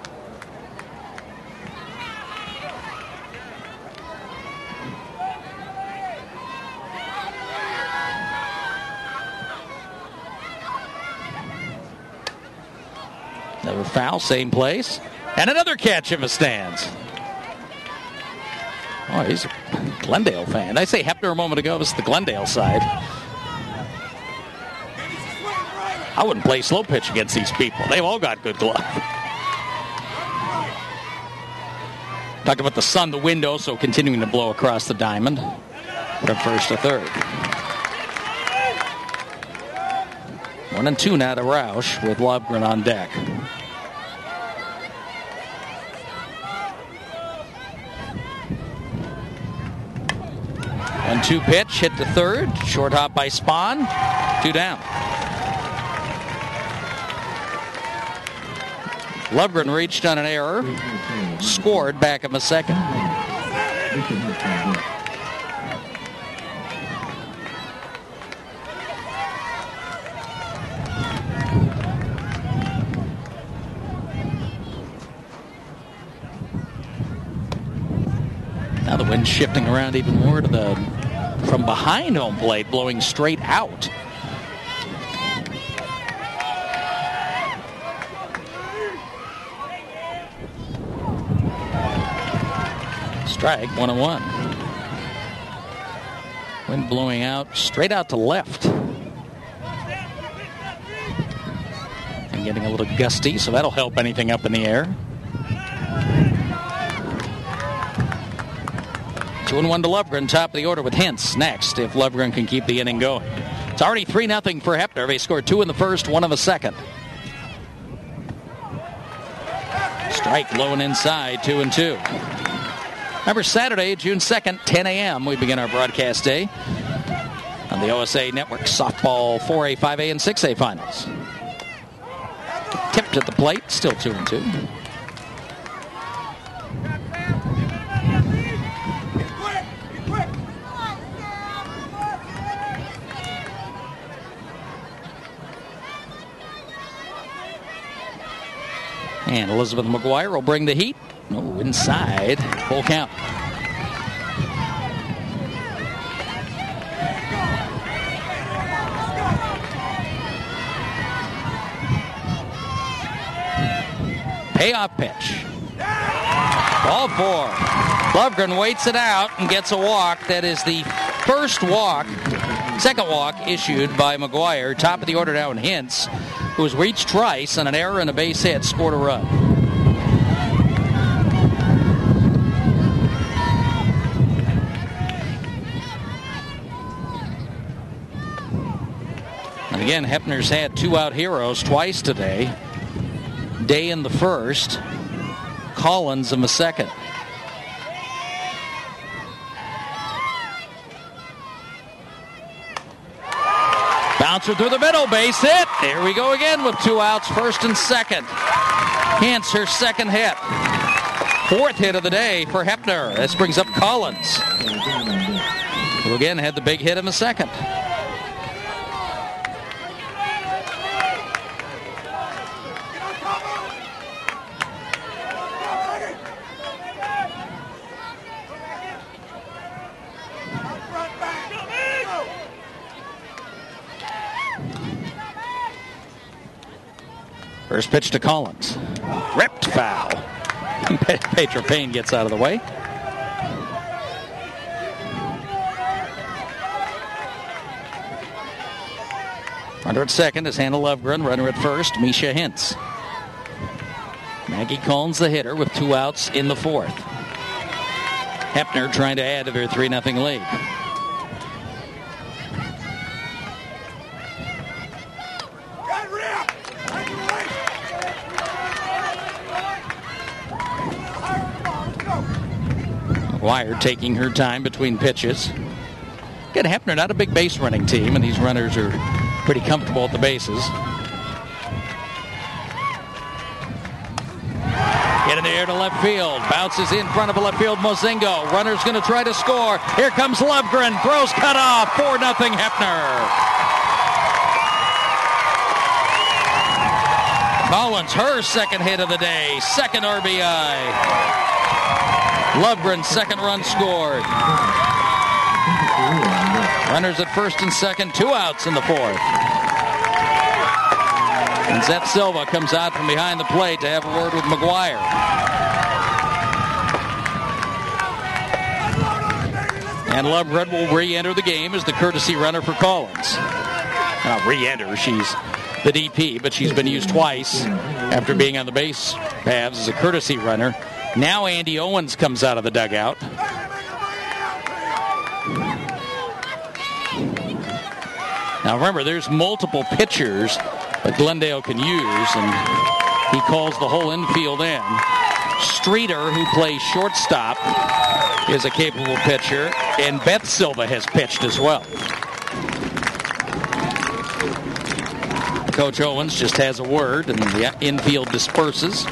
Another foul, same place. And another catch in the stands. Oh, he's a Glendale fan. I say Heppner a moment ago. This is the Glendale side. I wouldn't play slow pitch against these people. They've all got good glove. Talked about the sun, the window, so continuing to blow across the diamond from first to third. One and two now to Roush with Lovegren on deck. one two pitch, hit to third. Short hop by Spahn. Two down. Lovgren reached on an error. Scored back him a second. Now the wind's shifting around even more to the from behind home plate, blowing straight out. Strike, one and one. Wind blowing out, straight out to left. And getting a little gusty, so that'll help anything up in the air. Two and one to Lovgren, top of the order with Hintz next, if Lovgren can keep the inning going. It's already three nothing for Heppner. They scored two in the first, one in the second. Strike low and inside, two and two. Remember, Saturday, June second, ten a.m., we begin our broadcast day on the O S A Network softball four A, five A, and six A finals. Tipped at the plate, still two and two. And Elizabeth McGuire will bring the heat. No, inside. Full count. Payoff pitch. Ball four. Lovgren waits it out and gets a walk. That is the first walk, second walk issued by McGuire. Top of the order now in Hintz, who was reached twice on an error and a base hit, scored a run. And again, Heppner's had two out heroes twice today. Day in the first, Collins in the second. Bouncer through the middle, base hit. There we go again with two outs, first and second. Hintz, her second hit. Fourth hit of the day for Heppner. This brings up Collins, who again had the big hit in the second. First pitch to Collins. Ripped foul. Pedro Payne gets out of the way. Runner at second is Hannah Lovgren. Runner at first, Misha Hintz. Maggie Collins, the hitter, with two outs in the fourth. Heppner trying to add to their three nothing lead. Wire taking her time between pitches. Again, Heppner, not a big base running team, and these runners are pretty comfortable at the bases. Get in the air to left field. Bounces in front of a left field Mozingo. Runner's going to try to score. Here comes Lovgren. Throws cut off. four nothing Heppner. Collins, her second hit of the day. Second R B I. Lovgren's second run scored. Runners at first and second, two outs in the fourth. And Zeth Silva comes out from behind the plate to have a word with McGuire. And Lovgren will re-enter the game as the courtesy runner for Collins. Not re-enter, she's the D P, but she's been used twice after being on the base paths as a courtesy runner. Now Andy Owens comes out of the dugout. Now remember, there's multiple pitchers that Glendale can use, and he calls the whole infield in. Streeter, who plays shortstop, is a capable pitcher, and Beth Silva has pitched as well. Coach Owens just has a word, and the infield disperses.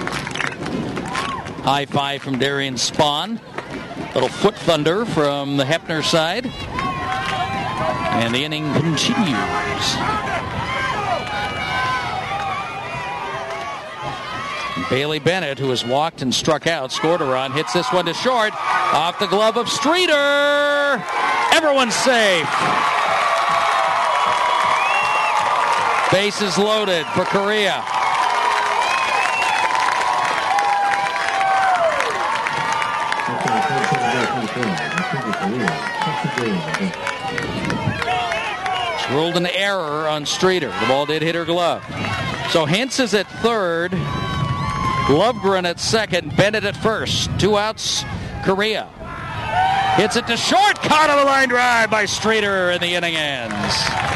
High five from Darian Spahn. Little foot thunder from the Heppner side. And the inning continues. Bailey Bennett, who has walked and struck out, scored a run, hits this one to short. Off the glove of Streeter. Everyone's safe. Bases loaded for Korea. It's ruled an error on Streeter. The ball did hit her glove. So Hintz is at third. Lovegren at second. Bennett at first. Two outs. Korea hits it to short. Caught on the line drive by Streeter, and the inning ends.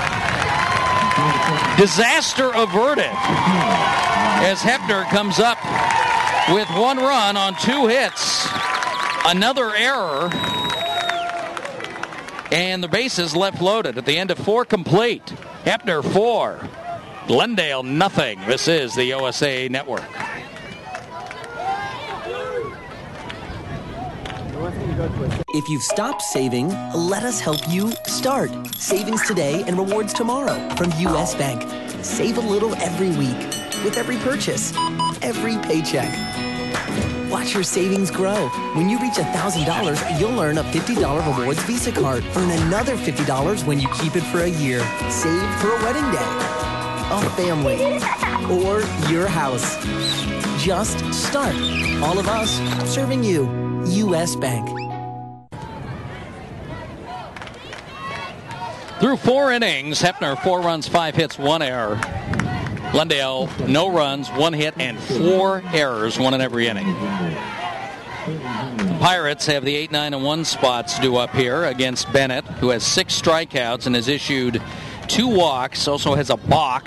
Disaster averted as Heppner comes up with one run on two hits. Another error. And the bases left loaded at the end of four complete. Heppner four. Glendale nothing. This is the O S A A Network. If you've stopped saving, let us help you start. Savings today and rewards tomorrow from U S Bank. Save a little every week with every purchase, every paycheck. Watch your savings grow. When you reach one thousand dollars, you'll earn a fifty dollars rewards Visa card. Earn another fifty dollars when you keep it for a year. Save for a wedding day, a family, or your house. Just start. All of us serving you. U S Bank. Through four innings, Heppner, four runs, five hits, one error. Glendale, no runs, one hit, and four errors, one in every inning. The Pirates have the eight, nine, and one spots due up here against Bennett, who has six strikeouts and has issued two walks, also has a balk.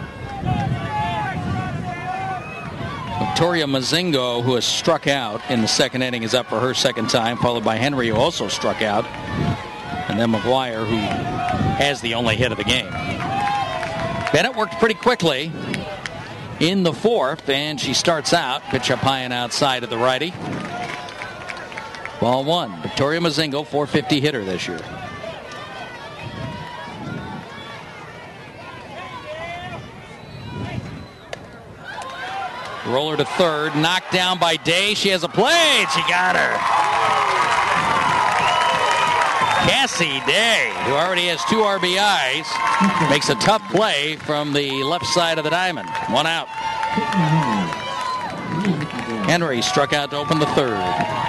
Victoria Mazingo, who has struck out in the second inning, is up for her second time, followed by Henry, who also struck out. And then McGuire, who has the only hit of the game. Bennett worked pretty quickly in the fourth, and she starts out. Pitch up high and outside of the righty. Ball one. Victoria Mazingo, four fifty hitter this year. Roller to third, knocked down by Day. She has a play. She got her. Cassie Day, who already has two R B Is, makes a tough play from the left side of the diamond. One out. Henry struck out to open the third.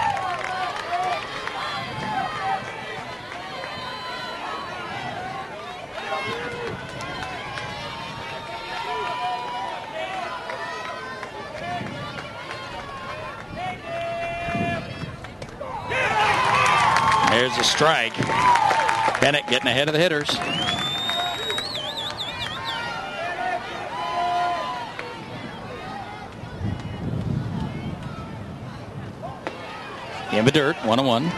There's a strike. Bennett getting ahead of the hitters. In the dirt, one and one.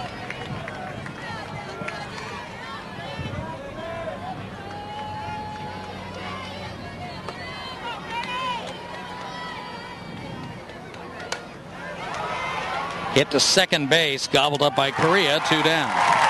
Hit to second base, gobbled up by Korea, two down.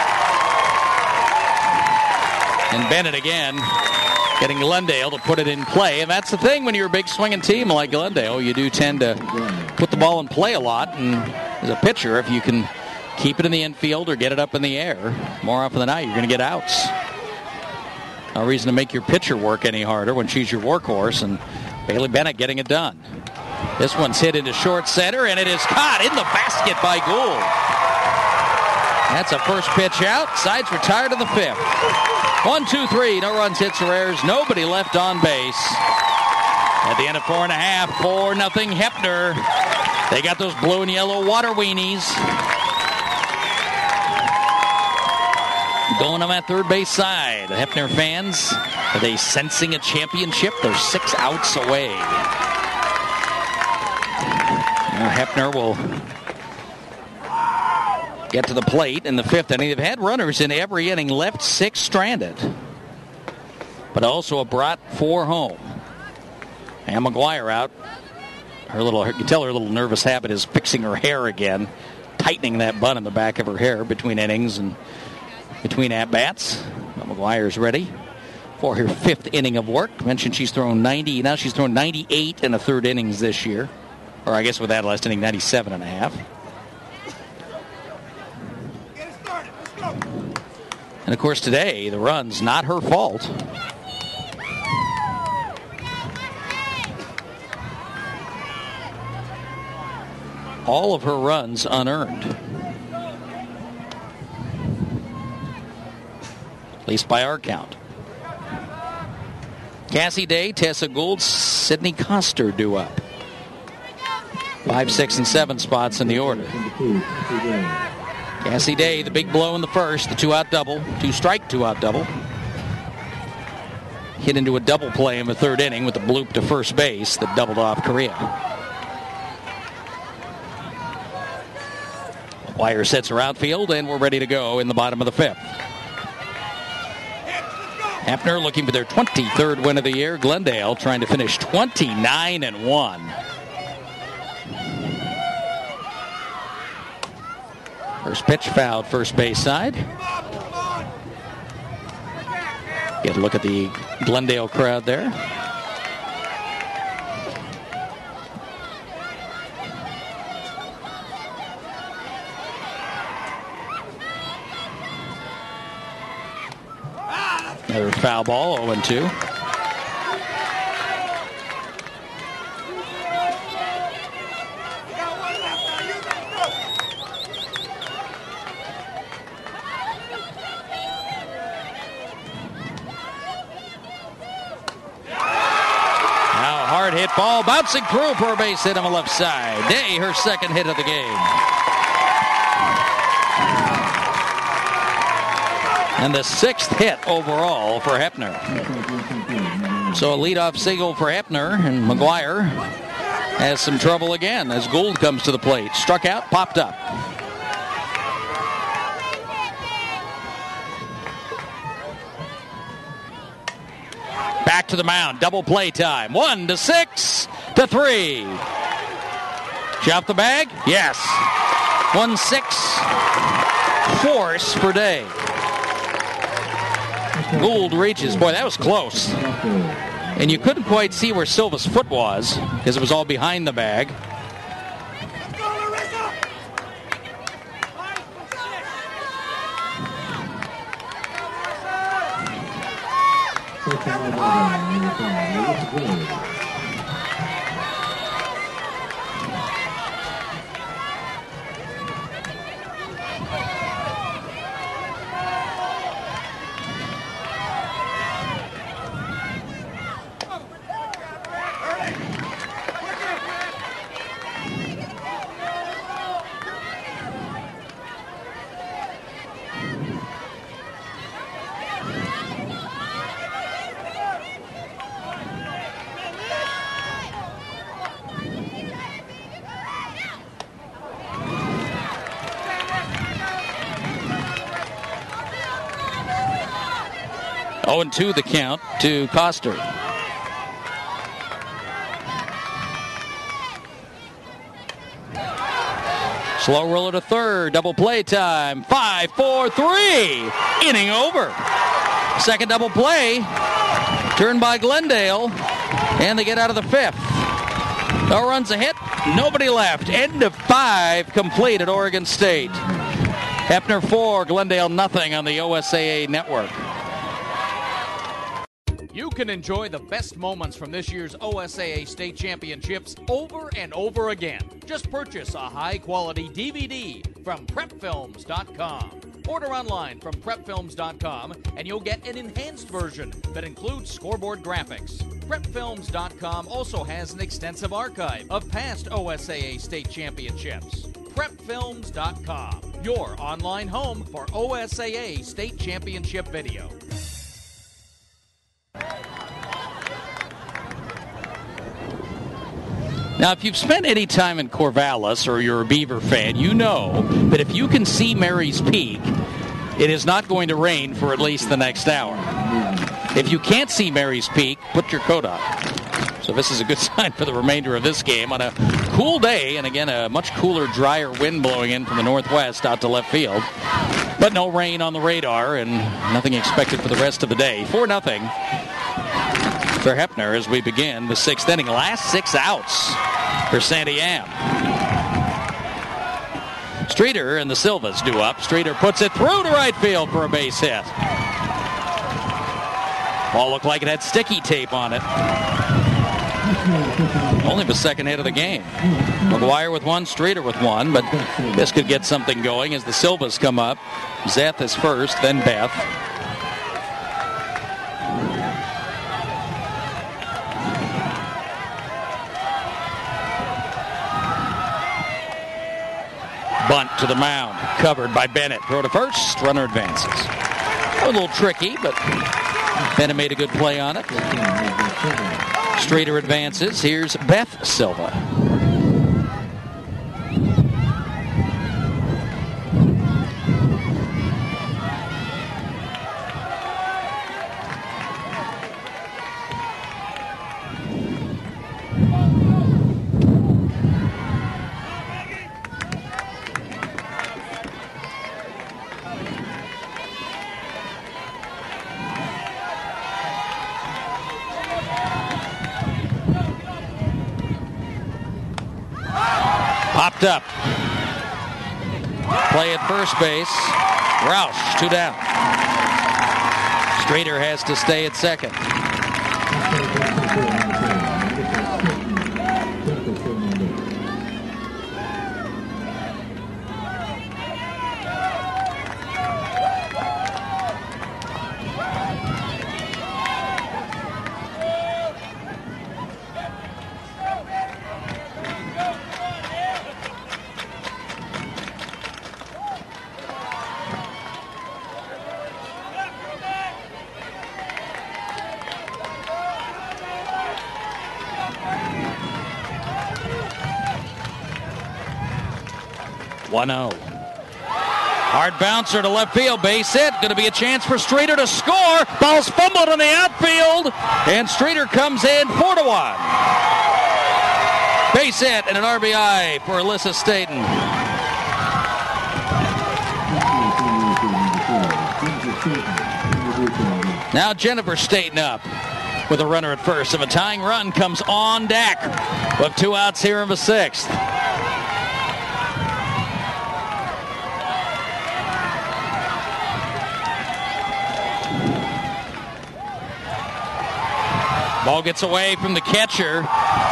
And Bennett again getting Glendale to put it in play. And that's the thing when you're a big swinging team like Glendale, you do tend to put the ball in play a lot. And as a pitcher, if you can keep it in the infield or get it up in the air, more often than not, you're going to get outs. No reason to make your pitcher work any harder when she's your workhorse. And Bailey Bennett getting it done. This one's hit into short center, and it is caught in the basket by Gould. That's a first pitch out. Sides retired to the fifth. One, two, three. No runs, hits, or errors. Nobody left on base. At the end of four and a half, four nothing Heppner. They got those blue and yellow water weenies. Going on that third base side. The Heppner fans, are they sensing a championship? They're six outs away. Now Heppner will get to the plate in the fifth inning. They've had runners in every inning, left six stranded, but also brought four home. And McGuire out. Her little, you can tell her little nervous habit is fixing her hair again, tightening that bun in the back of her hair between innings and between at-bats. But McGuire's ready for her fifth inning of work. Mentioned she's thrown ninety, now she's thrown ninety-eight in the third innings this year. Or I guess with that last inning, ninety-seven and a half. And of course today, the run's not her fault. All of her runs unearned. At least by our count. Cassie Day, Tessa Gould, Sydney Coster due up. Five, six, and seven spots in the order. Cassie Day, the big blow in the first, the two-out double, two-strike, two-out double. Hit into a double play in the third inning with the bloop to first base that doubled off Correa. Wire sets her outfield, and we're ready to go in the bottom of the fifth. Heppner looking for their twenty-third win of the year. Glendale trying to finish twenty-nine and one. First pitch fouled first base side. Get a look at the Glendale crowd there. Another foul ball, oh and two. Now a hard hit ball, bouncing through for a base hit on the left side. Day, her second hit of the game. And the sixth hit overall for Heppner. So a leadoff single for Heppner, and McGuire has some trouble again as Gould comes to the plate. Struck out, popped up. Back to the mound, double play time. One to six to three. Drop the bag? Yes. One six force for Day. Gould reaches. Boy, that was close. And you couldn't quite see where Silva's foot was because it was all behind the bag. oh and two the count to Coster. Slow roller to third. Double play time. Five, four, three. Inning over. Second double play. Turned by Glendale. And they get out of the fifth. No runs a hit. Nobody left. End of five complete at Oregon State. Heppner four, Glendale nothing on the O S A A network. You can enjoy the best moments from this year's O S A A State Championships over and over again. Just purchase a high-quality D V D from prep films dot com. Order online from prep films dot com and you'll get an enhanced version that includes scoreboard graphics. prep films dot com also has an extensive archive of past O S A A State Championships. prep films dot com, your online home for O S A A State Championship video. Now, if you've spent any time in Corvallis or you're a Beaver fan, you know that if you can see Mary's Peak, it is not going to rain for at least the next hour. If you can't see Mary's Peak, put your coat on. So this is a good sign for the remainder of this game on a cool day, and again, a much cooler, drier wind blowing in from the northwest out to left field. But no rain on the radar, and nothing expected for the rest of the day. four nothing for Heppner as we begin the sixth inning. Last six outs for Sandy Am. Streeter and the Silvas do up. Streeter puts it through to right field for a base hit. Ball looked like it had sticky tape on it. Only the second hit of the game. McGuire with one, Streeter with one, but this could get something going as the Silvas come up. Zeth is first, then Beth. Bunt to the mound, covered by Bennett. Throw to first, runner advances. A little tricky, but Bennett made a good play on it. Streeter advances. Here's Beth Silva. Popped up. Play at first base. Roush, two down. Streeter has to stay at second. one oh. Hard bouncer to left field, base hit. Going to be a chance for Streeter to score. Ball's fumbled in the outfield, and Streeter comes in four to one. Base hit and an R B I for Alyssa Staten. Now Jennifer Staten up with a runner at first. If a tying run comes on deck with two outs here in the sixth. Ball gets away from the catcher.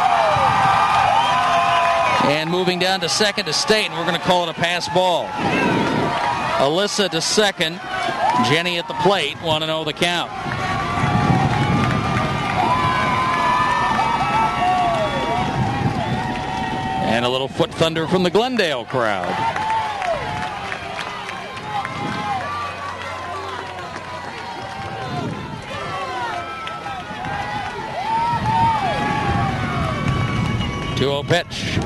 And moving down to second to Staten, we're going to call it a pass ball. Alyssa to second. Jenny at the plate, one and oh the count. And a little foot thunder from the Glendale crowd. two oh pitch.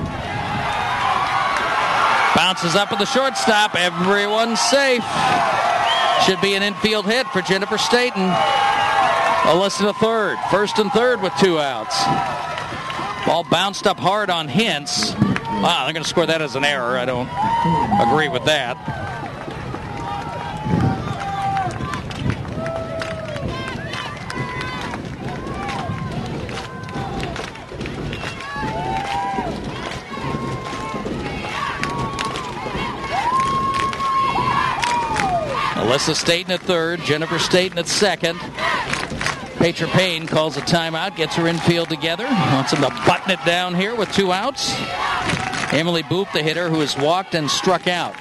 Bounces up at the shortstop. Everyone's safe. Should be an infield hit for Jennifer Staten. Alyssa to third. First and third with two outs. Ball bounced up hard on Hintz. Wow, they're going to score that as an error. I don't agree with that. Alyssa Staten at third, Jennifer Staten at second. Patricia Payne calls a timeout, gets her infield together. Wants him to button it down here with two outs. Emily Boop, the hitter, who has walked and struck out.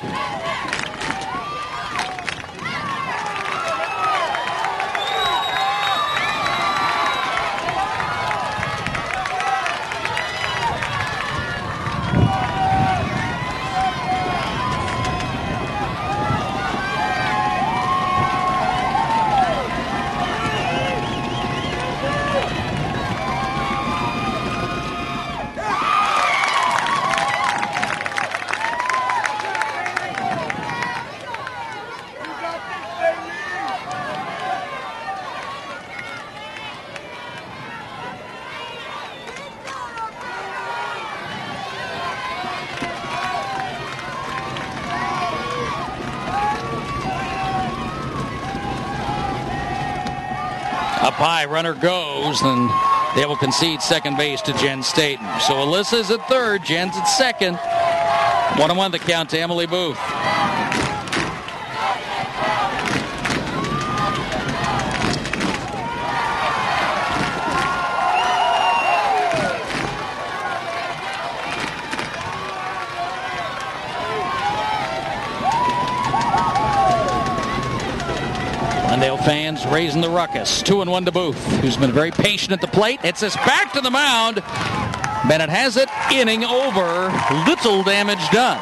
Up high, runner goes, and they will concede second base to Jen Staten. So Alyssa's at third, Jen's at second. One and one the count to Emily Booth. Glendale fans raising the ruckus. Two and one to Booth, who's been very patient at the plate. Hits this back to the mound. Bennett has it. Inning over. Little damage done.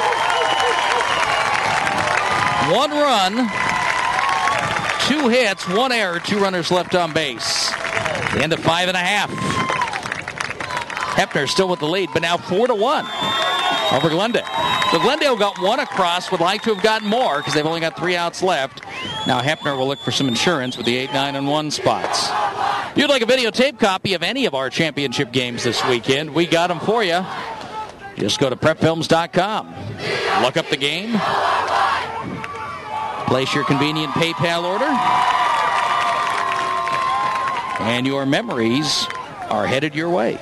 One run, two hits, one error, two runners left on base. The end of five and a half. Heppner still with the lead, but now four to one over Glendale. So Glendale got one across, would like to have gotten more because they've only got three outs left. Now Heppner will look for some insurance with the eight, nine, and one spots. If you'd like a videotape copy of any of our championship games this weekend, we got them for you. Just go to prep films dot com. Look up the game. Place your convenient PayPal order. And your memories are headed your way.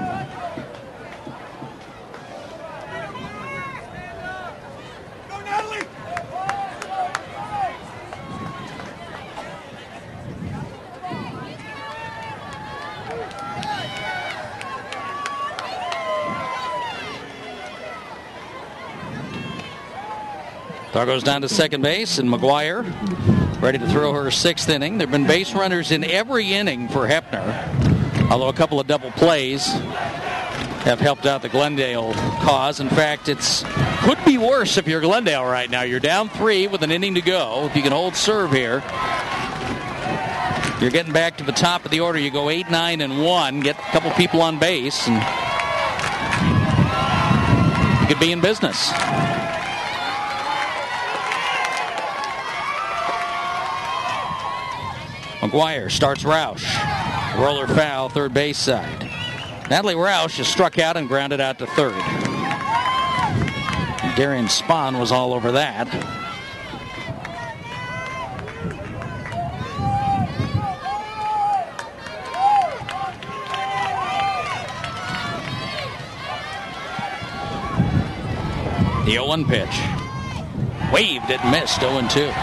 Throw goes down to second base, and McGuire ready to throw her sixth inning. There have been base runners in every inning for Heppner, although a couple of double plays have helped out the Glendale cause. In fact, it's could be worse if you're Glendale right now. You're down three with an inning to go. If you can hold serve here, you're getting back to the top of the order. You go eight, nine, and one, get a couple people on base, and you could be in business. McGuire starts Roush. Roller foul, third base side. Natalie Roush is struck out and grounded out to third. Darian Spahn was all over that. The oh one pitch. Waved it, missed, oh and two.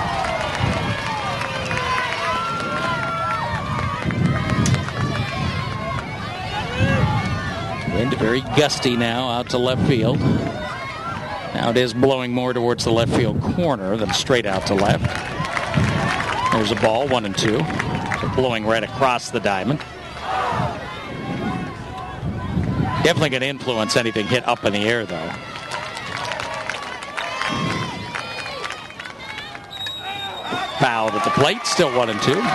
Wind very gusty now out to left field. Now it is blowing more towards the left field corner than straight out to left. There's a ball, one and two. So blowing right across the diamond. Definitely going to influence anything hit up in the air, though. Fouled at the plate, still one and two.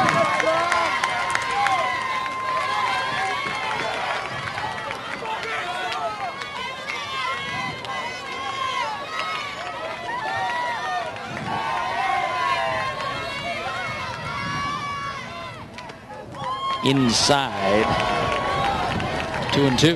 Inside, two and two.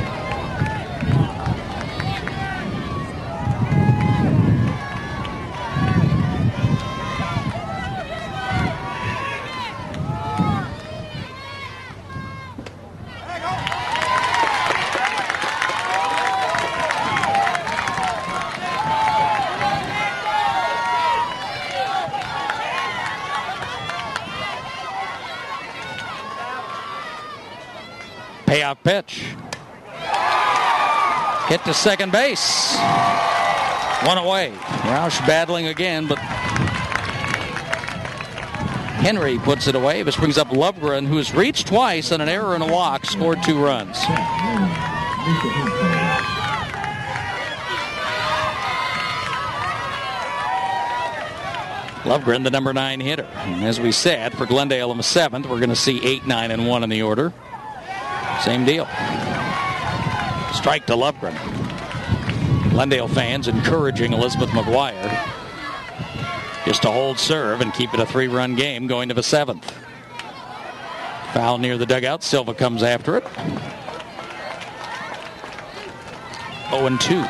Payoff pitch. Hit to second base. One away. Roush battling again, but Henry puts it away. This brings up Lovegren, who has reached twice on an error and a walk, scored two runs. Lovegren, the number nine hitter. And as we said, for Glendale in the seventh, we're going to see eight, nine, and one in the order. Same deal. Strike to Lovegren. Glendale fans encouraging Elizabeth McGuire just to hold serve and keep it a three-run game going to the seventh. Foul near the dugout. Silva comes after it. oh and two.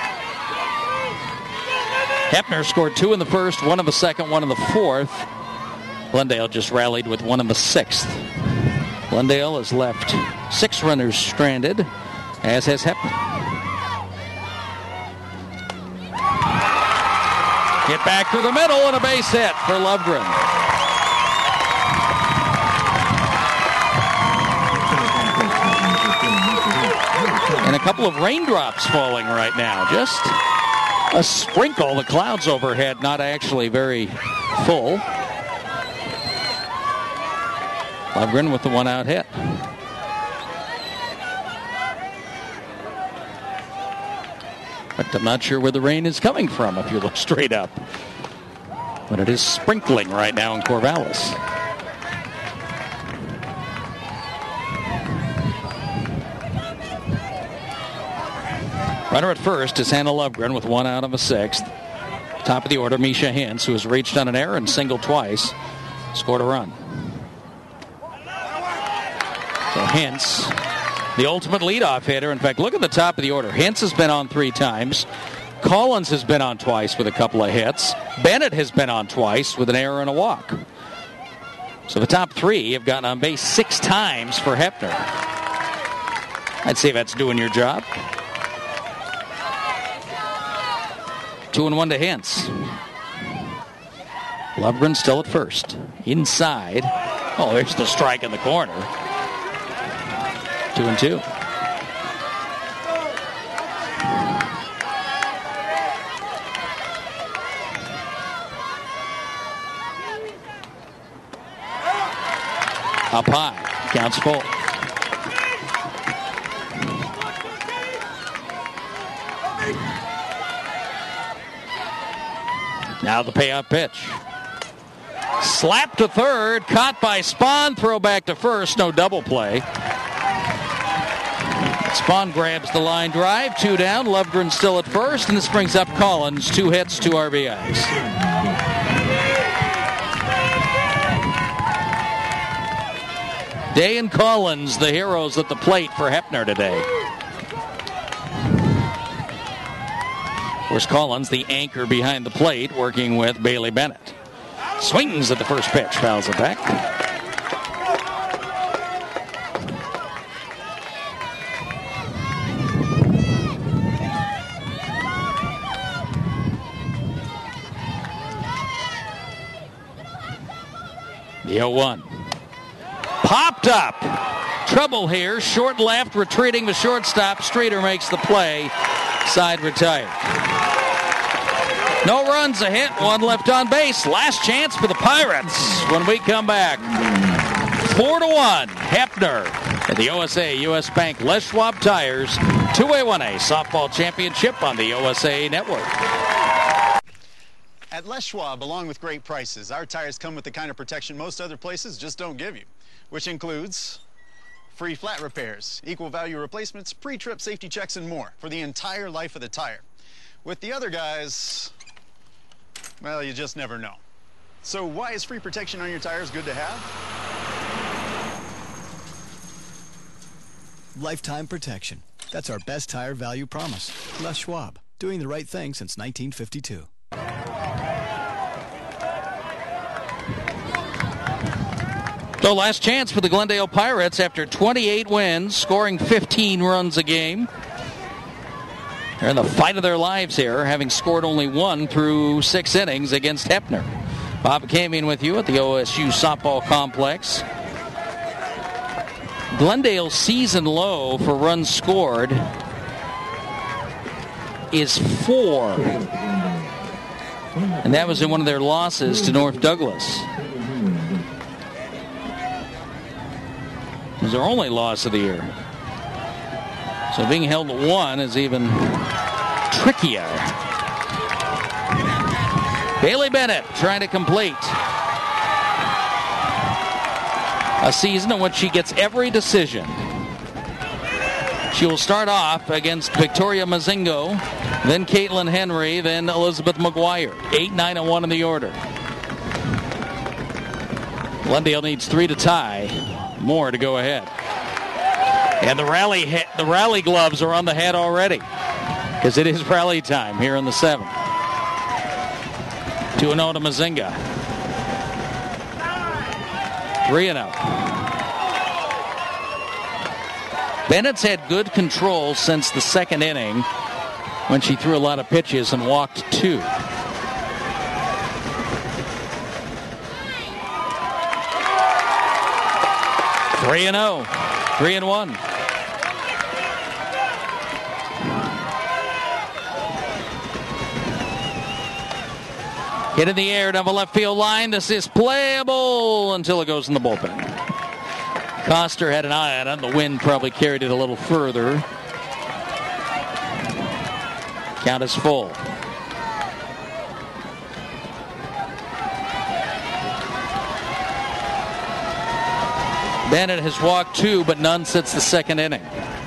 Heppner scored two in the first, one in the second, one in the fourth. Glendale just rallied with one in the sixth. Glendale has left six runners stranded, as has Heppner. Get back to the middle and a base hit for Lovegren. And a couple of raindrops falling right now. Just a sprinkle. The clouds overhead not actually very full. Lovegren with the one-out hit. But I'm not sure where the rain is coming from if you look straight up. But it is sprinkling right now in Corvallis. Runner at first is Hannah Lovegren with one out of a sixth. Top of the order, Misha Hintz, who has reached on an error and singled twice, scored a run. So Hintz, the ultimate leadoff hitter. In fact, look at the top of the order. Hintz has been on three times. Collins has been on twice with a couple of hits. Bennett has been on twice with an error and a walk. So the top three have gotten on base six times for Heppner. I'd say that's doing your job. Two and one to Hintz. Lovegren still at first. Inside. Oh, there's the strike in the corner. Two and two. Up high. Counts full. Now the payoff pitch. Slap to third. Caught by Spahn. Throw back to first. No double play. Spahn grabs the line drive. Two down. Lovegren still at first. And this brings up Collins. Two hits, two R B Is. Day and Collins, the heroes at the plate for Heppner today. Of course, Collins, the anchor behind the plate, working with Bailey Bennett. Swings at the first pitch. Fouls it back. The oh one. Popped up. Trouble here. Short left, retreating the shortstop. Streeter makes the play. Side retired. No runs, a hit, one left on base. Last chance for the Pirates when we come back. Four to one. Heppner at the O S A A U S Bank Les Schwab Tires two A one A Softball Championship on the O S A A Network. At Les Schwab, along with great prices, our tires come with the kind of protection most other places just don't give you, which includes free flat repairs, equal value replacements, pre-trip safety checks, and more for the entire life of the tire. With the other guys, well, you just never know. So why is free protection on your tires good to have? Lifetime protection. That's our best tire value promise. Les Schwab, doing the right thing since nineteen fifty-two. So last chance for the Glendale Pirates after twenty-eight wins, scoring fifteen runs a game. They're in the fight of their lives here, having scored only one through six innings against Heppner. Bob Kamian with you at the O S U Softball Complex. Glendale's season low for runs scored is four. And that was in one of their losses to North Douglas. It was their only loss of the year. So being held to one is even trickier. Bailey Bennett trying to complete a season in which she gets every decision. She will start off against Victoria Mazingo, then Caitlin Henry, then Elizabeth McGuire. eight, nine, and one in the order. Glendale needs three to tie. More to go ahead. And the rally he- the rally gloves are on the head already, because it is rally time here in the seventh. two and oh to Mazinga. three and oh. Bennett's had good control since the second inning when she threw a lot of pitches and walked two. three and oh. three and one. Hit in the air down the left field line. This is playable until it goes in the bullpen. Coster had an eye on it. The wind probably carried it a little further. Count is full. Bennett has walked two, but none since the second inning.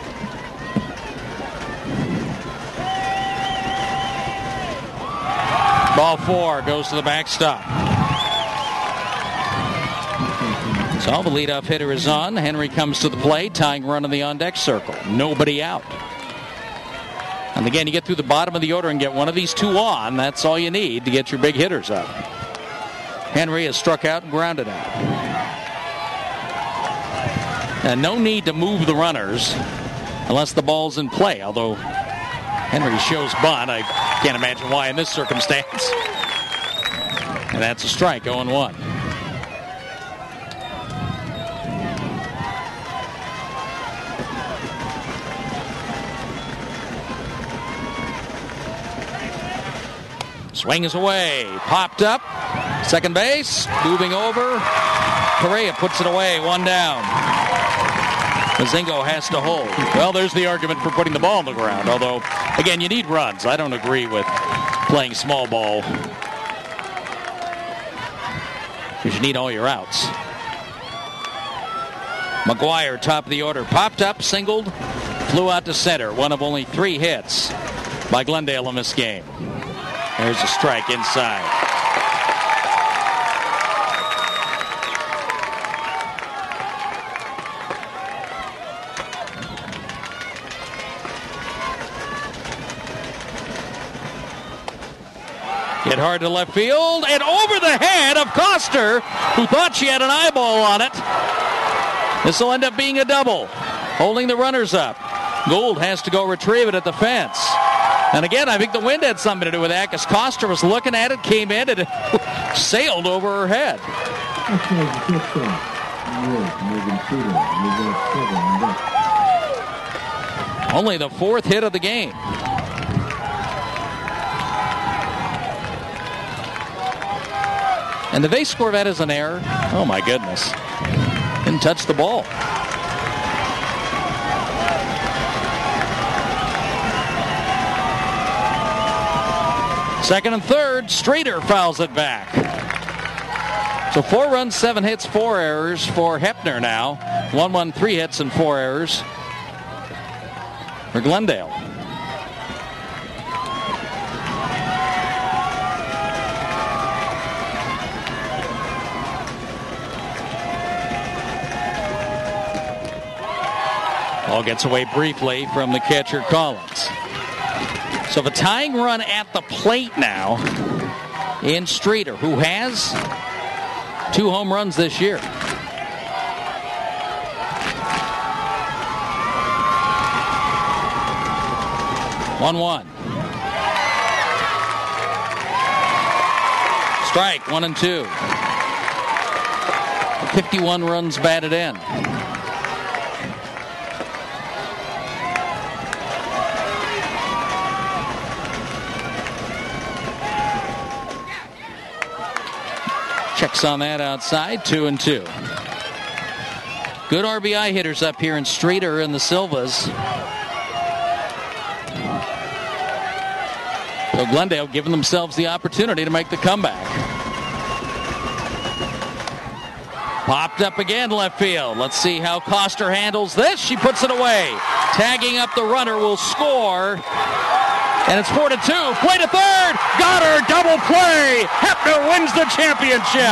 Ball four goes to the backstop. So the leadoff hitter is on. Henry comes to the plate, tying run in the on-deck circle. Nobody out. And again, you get through the bottom of the order and get one of these two on. That's all you need to get your big hitters up. Henry has struck out and grounded out. And no need to move the runners unless the ball's in play, although Henry shows bunt. I can't imagine why in this circumstance. And that's a strike, oh and one. Swing is away. Popped up. Second base. Moving over. Correa puts it away. One down. Mazingo has to hold. Well, there's the argument for putting the ball on the ground. Although, again, you need runs. I don't agree with playing small ball, because you need all your outs. McGuire, top of the order. Popped up, singled, flew out to center. One of only three hits by Glendale in this game. There's a strike inside. Hit hard to left field and over the head of Coster, who thought she had an eyeball on it. This will end up being a double, holding the runners up. Gould has to go retrieve it at the fence. And again, I think the wind had something to do with that, because Coster was looking at it, came in, and it sailed over her head. Only the fourth hit of the game. And the base score that is an error. Oh my goodness. Didn't touch the ball. Second and third, Streeter fouls it back. So four runs, seven hits, four errors for Heppner now. One one, three hits and four errors for Glendale. Ball gets away briefly from the catcher, Collins. So the tying run at the plate now in Streeter, who has two home runs this year. one one. Strike, one and two. fifty-one runs batted in. Checks on that outside, two and two. Good R B I hitters up here in Streeter and the Silvas. So Glendale giving themselves the opportunity to make the comeback. Popped up again left field. Let's see how Coster handles this. She puts it away. Tagging up the runner will score. And it's four to two. Play to third. Got her. Double play. Heppner wins the championship.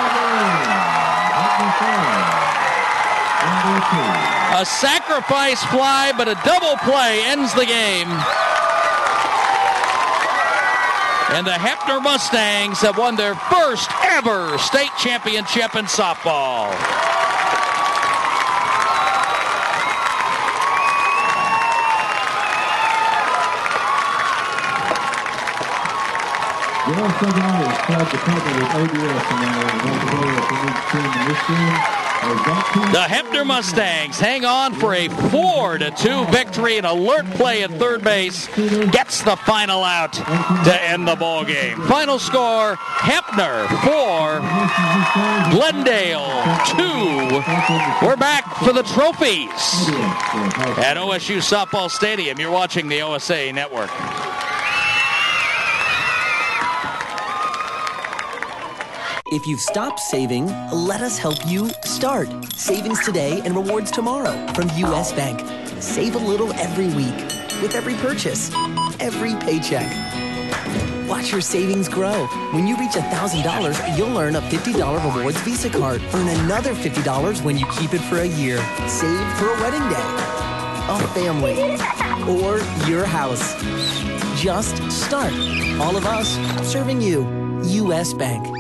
A sacrifice fly, but a double play ends the game. And the Heppner Mustangs have won their first ever state championship in softball. The O S A A is proud to partner with O B S and the player from each team in this game. The Heppner Mustangs hang on for a four to two victory. An alert play at third base gets the final out to end the ball game. Final score, Heppner four, Glendale two. We're back for the trophies at O S U Softball Stadium. You're watching the O S A A Network. If you've stopped saving, let us help you start. Savings today and rewards tomorrow from U S Bank. Save a little every week with every purchase, every paycheck. Watch your savings grow. When you reach one thousand dollars, you'll earn a fifty dollars rewards Visa card. Earn another fifty dollars when you keep it for a year. Save for a wedding day, a family, or your house. Just start. All of us serving you. U S Bank.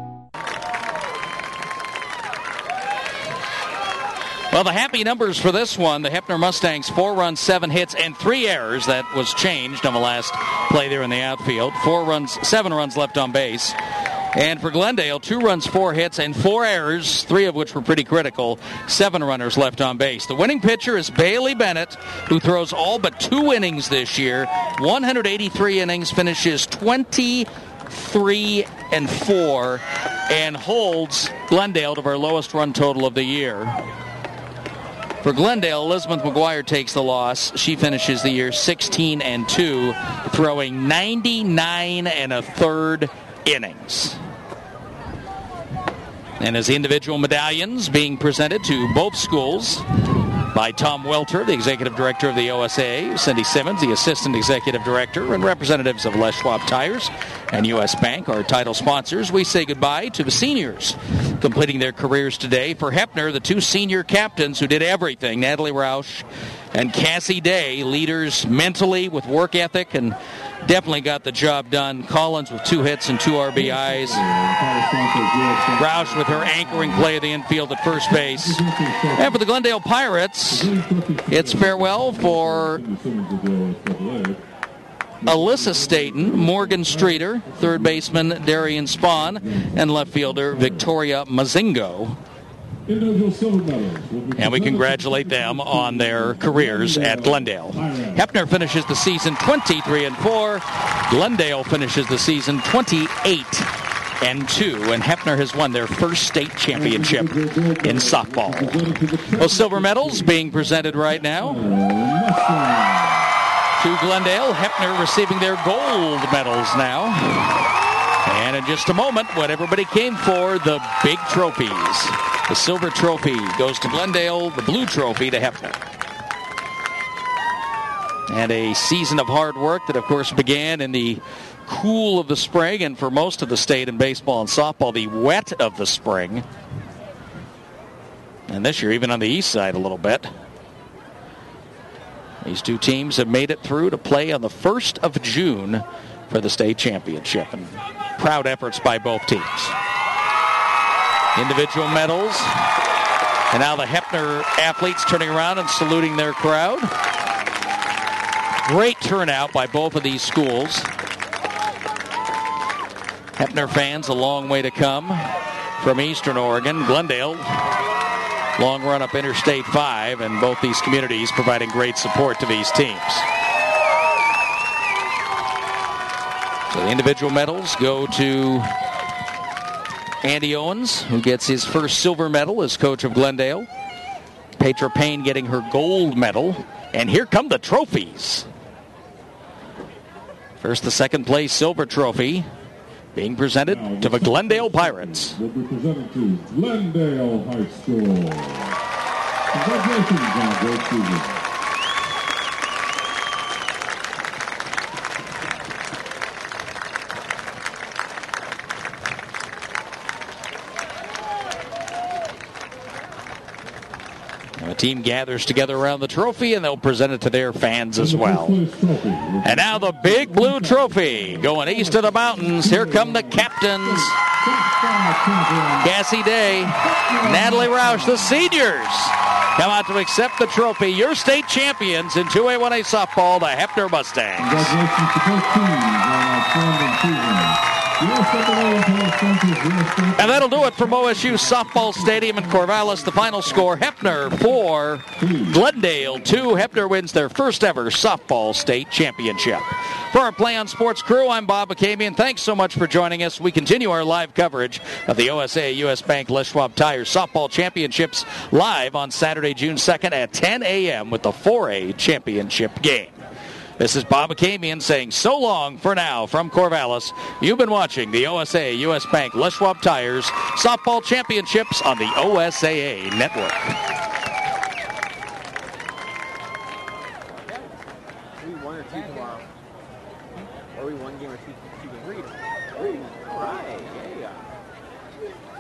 Well, the happy numbers for this one, the Heppner Mustangs, four runs, seven hits, and three errors. That was changed on the last play there in the outfield. Four runs, seven runs left on base. And for Glendale, two runs, four hits, and four errors, three of which were pretty critical. Seven runners left on base. The winning pitcher is Bailey Bennett, who throws all but two innings this year. one hundred eighty-three innings, finishes twenty-three and four, and holds Glendale to our lowest run total of the year. For Glendale, Elizabeth McGuire takes the loss. She finishes the year sixteen and two, throwing ninety-nine and a third innings. And as individual medallions being presented to both schools by Tom Welter, the executive director of the O S A A, Cindy Simmons, the assistant executive director, and representatives of Les Schwab Tires and U S Bank, our title sponsors. We say goodbye to the seniors completing their careers today. For Heppner, the two senior captains who did everything, Natalie Roush and Cassie Day, leaders mentally with work ethic and definitely got the job done. Collins with two hits and two R B Is. Roush with her anchoring play of the infield at first base. And for the Glendale Pirates, it's farewell for Alyssa Staten, Morgan Streeter, third baseman Darian Spahn, and left fielder Victoria Mazingo. And we congratulate them on their careers at Glendale. Heppner finishes the season twenty-three and four. Glendale finishes the season twenty-eight and two. And Heppner has won their first state championship in softball. Those silver medals being presented right now to Glendale. Heppner receiving their gold medals now. And in just a moment, what everybody came for, the big trophies. The silver trophy goes to Glendale, the blue trophy to Heppner. And a season of hard work that, of course, began in the cool of the spring, and for most of the state in baseball and softball, the wet of the spring. And this year, even on the east side a little bit. These two teams have made it through to play on the first of June for the state championship. And proud efforts by both teams. Individual medals. And now the Heppner athletes turning around and saluting their crowd. Great turnout by both of these schools. Heppner fans a long way to come from Eastern Oregon. Glendale, long run up Interstate five, and both these communities providing great support to these teams. So the individual medals go to Andy Owens, who gets his first silver medal as coach of Glendale. Petra Payne getting her gold medal. And here come the trophies. First, the second place silver trophy being presented now, to the Glendale Pirates. Will be presented to Glendale High School. Congratulations on a great season. The team gathers together around the trophy, and they'll present it to their fans as well. And now the big blue trophy going east of the mountains. Here come the captains. Cassie Day, Natalie Roush, the seniors, come out to accept the trophy. Your state champions in two A one A softball, the Heppner Mustangs. Congratulations to both teams on outstanding season. And that'll do it from O S U Softball Stadium in Corvallis. The final score, Heppner four, Glendale two. Heppner wins their first ever softball state championship. For our Play on Sports crew, I'm Bob McCamian. Thanks so much for joining us. We continue our live coverage of the O S A A U S Bank Les Schwab Tires Softball Championships live on Saturday, June second at ten a.m. with the four A championship game. This is Bob McCamian saying so long for now from Corvallis. You've been watching the O S A A U S Bank Les Schwab Tires Softball Championships on the O S A A Network. We one or two tomorrow. Or we one game or two, two games. Three. Three. All right. Yeah.